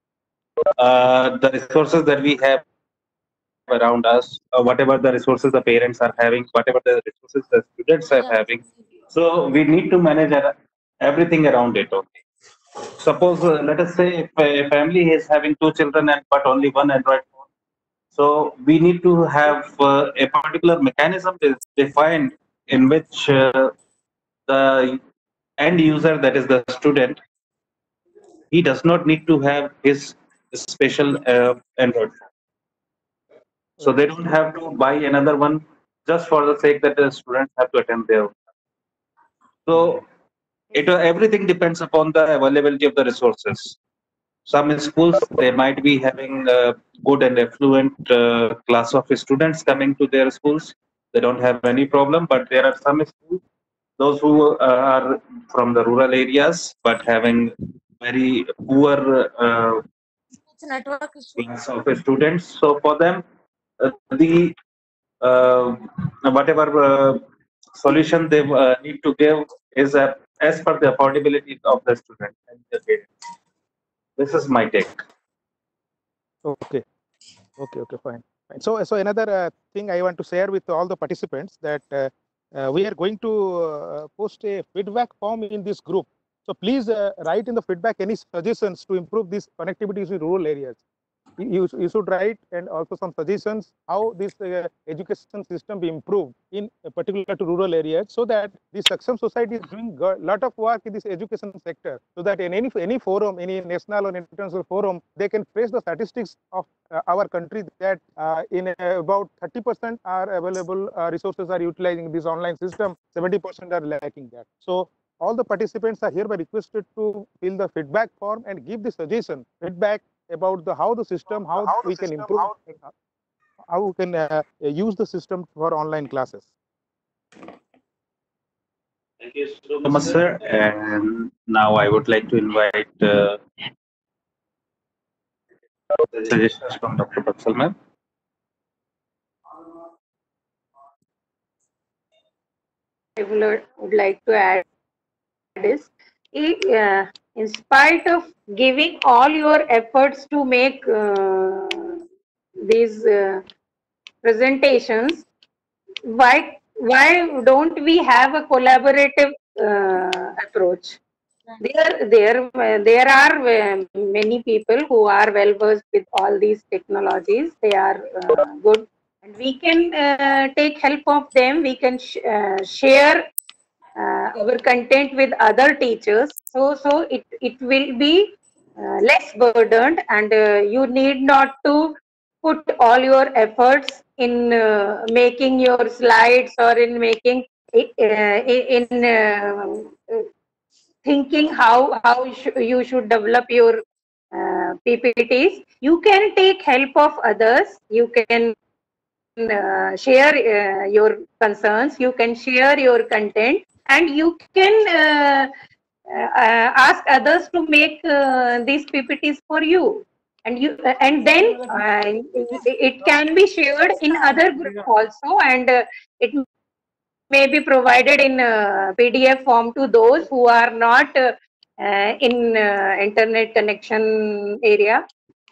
Uh, the resources that we have around us, uh, whatever the resources the parents are having, whatever the resources the students are having. So we need to manage ar- everything around it. Okay. Suppose, uh, let us say, if a family is having two children and but only one Android phone, so we need to have uh, a particular mechanism is defined in which uh, the end user, that is the student, he does not need to have his special uh, Android phone. So they don't have to buy another one just for the sake that the students have to attend their. So it everything depends upon the availability of the resources. Some schools, they might be having a good and affluent uh, class of students coming to their schools. They don't have any problem, but there are some schools, those who uh, are from the rural areas but having very poor uh, It's network issue. class of students. So for them, uh, the uh, whatever uh, solution they uh, need to give is uh, as per the affordability of the student and the parents. This is my take. Okay. Okay. Okay. Fine. Fine. So, so another uh, thing I want to share with all the participants that uh, uh, we are going to uh, post a feedback form in this group. So please uh, write in the feedback any suggestions to improve this connectivity in rural areas. You, you should write and also some suggestions how this uh, education system be improved in uh, particular to rural areas, so that the Saksham Society is doing a lot of work in this education sector, so that in any any forum, any national or international forum, they can face the statistics of uh, our country that uh, in uh, about thirty percent are available uh, resources are utilizing this online system, seventy percent are lacking that. So all the participants are hereby requested to fill the feedback form and give the suggestion, feedback about the how the system, how, how we can improve, how, how we can uh, use the system for online classes. Thank you so much, sir. And now I would like to invite uh, suggestions from Doctor Batsal ma'am. I would, would like to add is, uh, in spite of giving all your efforts to make uh, these uh, presentations, why why don't we have a collaborative uh, approach? There, there, uh, there are uh, many people who are well versed with all these technologies. They are uh, good, and we can uh, take help of them. We can sh uh, share uh, our content with other teachers. So, so it it will be uh, less burdened, and uh, you need not to put all your efforts in uh, making your slides or in making it, uh, in uh, thinking how how you should, you should develop your uh, P P Ts. You can take help of others. You can uh, share uh, your concerns. You can share your content, and you can uh, uh, ask others to make uh, these P P Ts for you. And you uh, and then uh, it can be shared in other group also, and uh, it may be provided in uh, P D F form to those who are not uh, uh, in uh, internet connection area.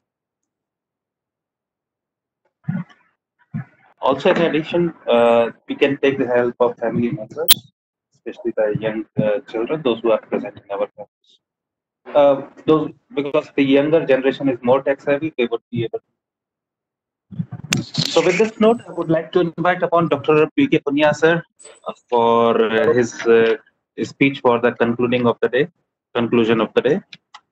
Also, in addition, uh, we can take the help of family members, especially the young uh, children, those who are present in our families. Uh, those because the younger generation is more tech savvy, they would be able to. So, with this note, I would like to invite upon Doctor P K Punia sir uh, for uh, his uh, speech for the concluding of the day, conclusion of the day.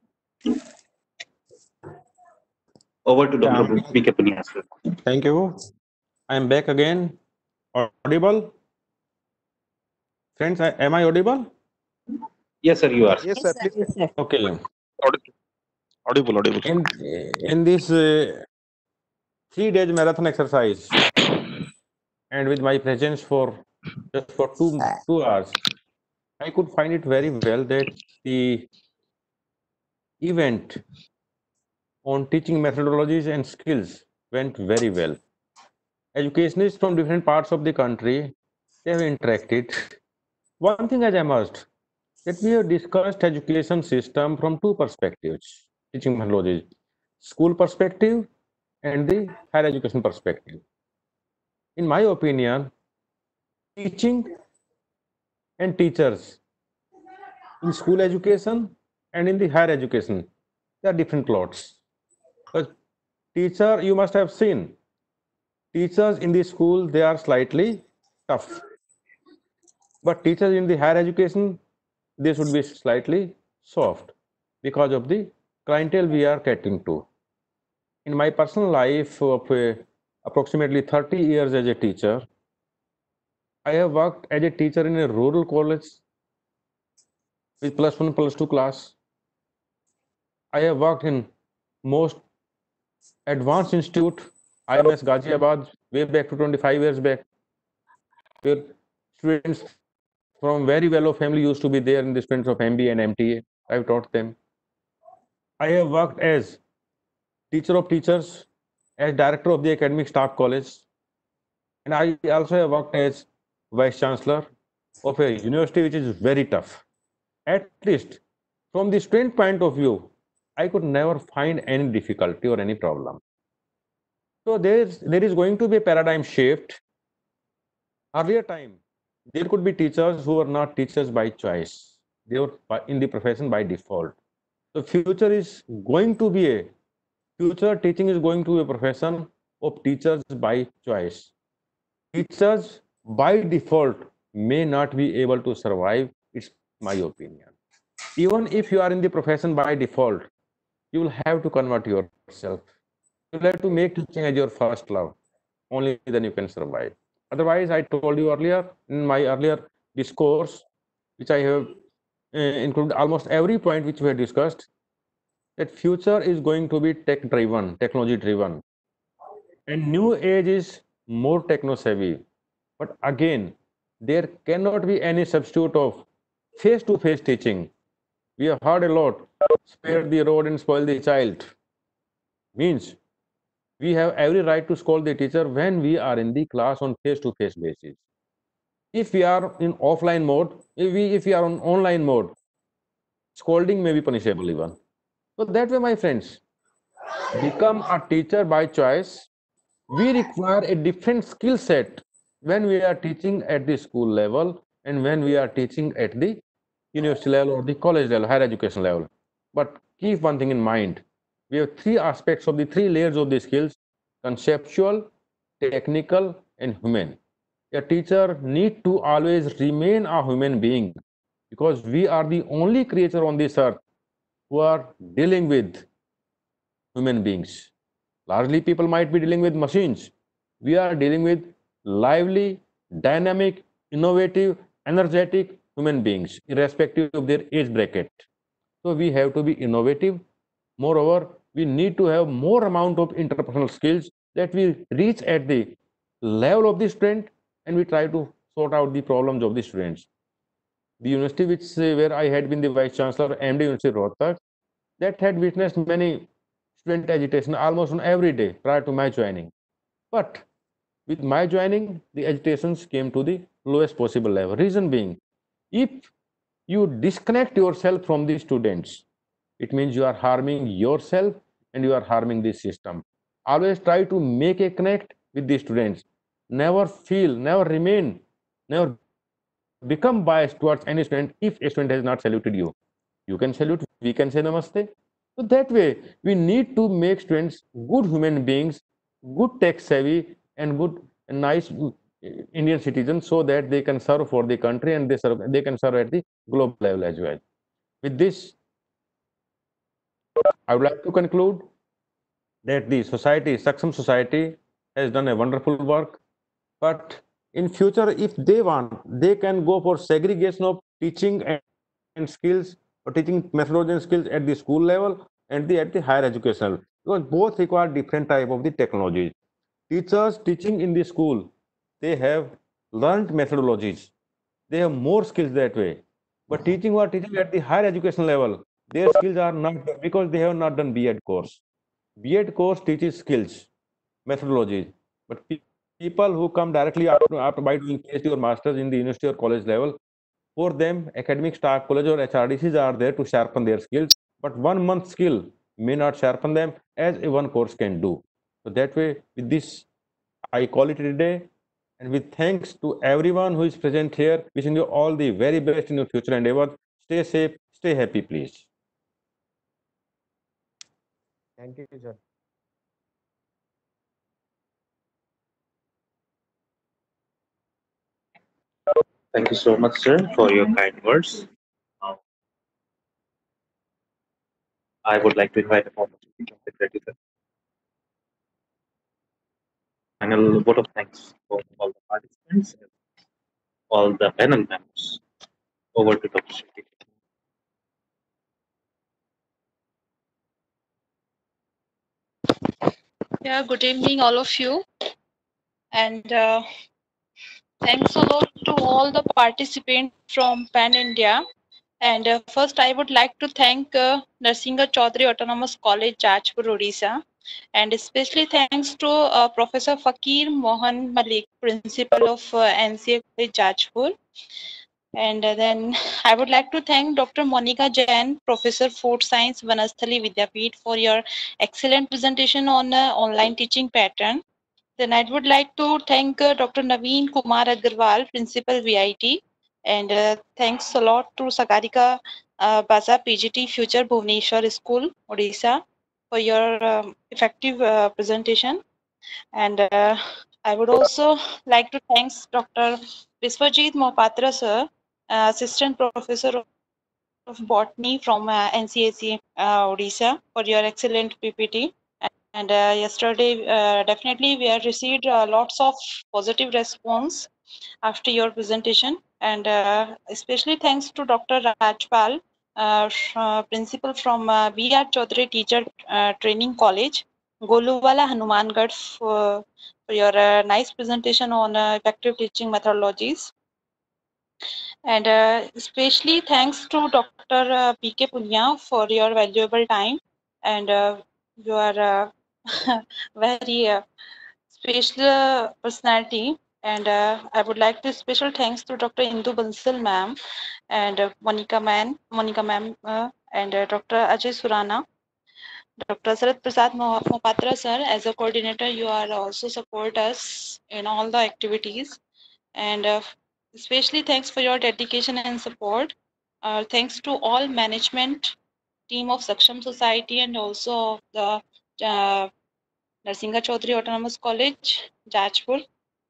Over to Doctor Yeah. P K Punia sir. Thank you. I am back again. Audible? Friends, I, am I audible? Yes, sir, you are. Yes, sir. Please. Yes, sir. Okay. Audible, audible. audible. In, in this uh, three days marathon exercise, and with my presence for just for two, two hours, I could find it very well that the event on teaching methodologies and skills went very well. Educationists from different parts of the country, they have interacted. One thing has emerged, that we have discussed education system from two perspectives, teaching methodologies, school perspective and the higher education perspective. In my opinion, teaching and teachers in school education and in the higher education, they are different plots. But teacher, you must have seen, teachers in the school, they are slightly tough. But teachers in the higher education, they should be slightly soft because of the clientele we are catering to. In my personal life of uh, approximately thirty years as a teacher, I have worked as a teacher in a rural college with plus one, plus two class. I have worked in most advanced institute, I M S Ghaziabad, way back to twenty-five years back, where students from very well-off family used to be there in the students of M B A and M T A. I've taught them. I have worked as teacher of teachers, as director of the academic staff college, and I also have worked as vice chancellor of a university which is very tough. At least from the student point of view, I could never find any difficulty or any problem. So there is, there is going to be a paradigm shift. Earlier time, there could be teachers who were not teachers by choice. They were in the profession by default. The future is going to be a future teaching is going to be a profession of teachers by choice. Teachers by default may not be able to survive. It's my opinion. Even if you are in the profession by default, you will have to convert yourself. You will have to make teaching as your first love. Only then you can survive. Otherwise, I told you earlier in my earlier discourse, which I have uh, included almost every point which we have discussed, that future is going to be tech driven, technology driven. And new age is more techno savvy. But again, there cannot be any substitute of face to face teaching. We have heard a lot, spare the rod and spoil the child. Means we have every right to scold the teacher when we are in the class on face to face basis. If we are in offline mode, if we, if we are on online mode, scolding may be punishable even. So that way, my friends, become a teacher by choice. We require a different skill set when we are teaching at the school level and when we are teaching at the university level or the college level, higher education level. But keep one thing in mind. We have three aspects of the three layers of the skills: conceptual, technical, and human. A teacher needs to always remain a human being because we are the only creature on this earth who are dealing with human beings. Largely, people might be dealing with machines. We are dealing with lively, dynamic, innovative, energetic human beings, irrespective of their age bracket. So we have to be innovative. Moreover, we need to have more amount of interpersonal skills that we reach at the level of the student and we try to sort out the problems of the students. The university which uh, where I had been the vice chancellor, M D University Rohtak, that had witnessed many student agitation almost on every day prior to my joining. But with my joining, the agitations came to the lowest possible level. Reason being, if you disconnect yourself from the students, it means you are harming yourself and you are harming the system. Always try to make a connect with the students. Never feel, never remain, never become biased towards any student if a student has not saluted you. You can salute, we can say namaste. So that way, we need to make students good human beings, good tech savvy, and good, and nice Indian citizens, so that they can serve for the country and they serve, they can serve at the global level as well. With this, I would like to conclude that the society, Saksam Society, has done a wonderful work. But in future, if they want, they can go for segregation of teaching and, and skills, or teaching methodology and skills at the school level and the at the higher education level, because both require different type of the technologies. Teachers teaching in the school, they have learned methodologies, they have more skills that way. But teaching who are teaching at the higher education level, their skills are not, because they have not done B Ed course. B Ed course teaches skills, methodologies, but people who come directly after, after by doing PhD or masters in the university or college level, for them, academic staff, college or H R D Cs are there to sharpen their skills, but one month skill may not sharpen them as a one course can do. So that way, with this, I call it a day. And with thanks to everyone who is present here, wishing you all the very best in your future endeavors. Stay safe, stay happy, please. Thank you, sir. Thank you so much, sir, for your kind words. Now, I would like to invite the former secretary, sir. Final vote of thanks for all the participants, all the panel members. Over to Doctor Shetty. Yeah, good evening, all of you. And uh, thanks a lot to all the participants from Pan India. And uh, first, I would like to thank uh, Narsinga Chaudhary Autonomous College, Jajpur, Odisha, and especially thanks to uh, Professor Fakir Mohan Malik, Principal of uh, N C A College, Jajpur. And uh, then I would like to thank Doctor Monica Jain, Professor Food Science, Vanasthali Vidyapeeth, for your excellent presentation on uh, online teaching pattern. Then I would like to thank uh, Doctor Naveen Kumar Agarwal, Principal V I T, and uh, thanks a lot to Sagarika uh, Baza P G T Future Bhubaneswar School, Odisha, for your um, effective uh, presentation. And uh, I would also like to thank Doctor Biswajit Mohapatra sir, uh, Assistant Professor of Botany from uh, N C A C uh, Odisha, for your excellent P P T. And uh, yesterday, uh, definitely, we have received uh, lots of positive response after your presentation. And uh, especially thanks to Doctor Rajpal, uh, sh- uh, principal from uh, B R Chaudhary Teacher uh, Training College, Goluwala Hanumangarh, for, for your uh, nice presentation on uh, effective teaching methodologies. And uh, especially thanks to Doctor Uh, P K Punya for your valuable time. And uh, you are uh, very uh, special personality. And uh, I would like to special thanks to Doctor Indu Bansal ma'am and uh, Monica man, Monica ma'am, uh, and uh, Doctor Ajay Surana. Doctor Sarat Prasad Moh- Mohapatra sir, as a coordinator, you are also support us in all the activities. And uh, especially thanks for your dedication and support. Uh, thanks to all management team of Saksham Society and also of the uh, Narsinga Chaudhary Autonomous College, Jajpur.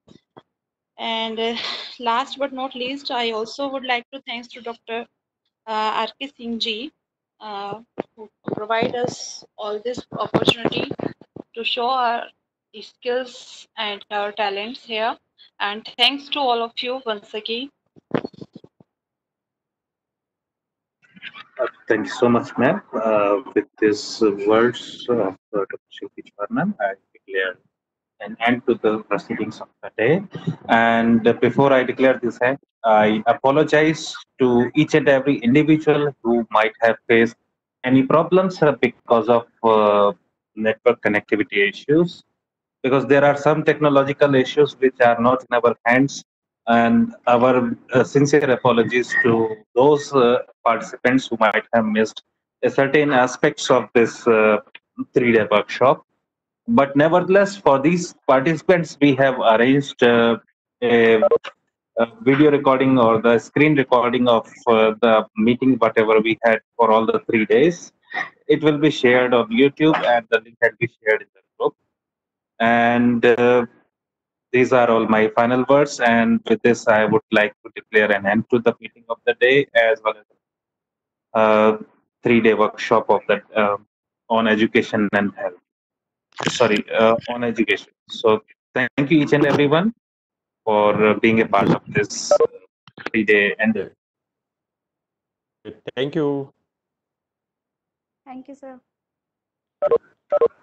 And uh, last but not least, I also would like to thanks to Doctor Uh, R K Singh ji, uh, who provide us all this opportunity to show our skills and our talents here. And thanks to all of you once again. Uh, Thank you so much, ma'am. Uh, with these uh, words of uh, Doctor Shilpi Chwarnam, I declare an end to the proceedings of the day. And uh, before I declare this end, I apologize to each and every individual who might have faced any problems uh, because of uh, network connectivity issues, because there are some technological issues which are not in our hands, and our uh, sincere apologies to those uh, participants who might have missed a certain aspects of this uh, three-day workshop. But nevertheless, for these participants, we have arranged uh, a, a video recording or the screen recording of uh, the meeting, whatever we had for all the three days. It will be shared on YouTube, and the link can be shared in the group. And uh, these are all my final words. And with this, I would like to declare an end to the meeting of the day, as well as a three-day workshop of that uh, on education and health. Sorry, uh, on education. So thank you each and everyone for uh, being a part of this uh, three-day end. Thank you. Thank you, sir.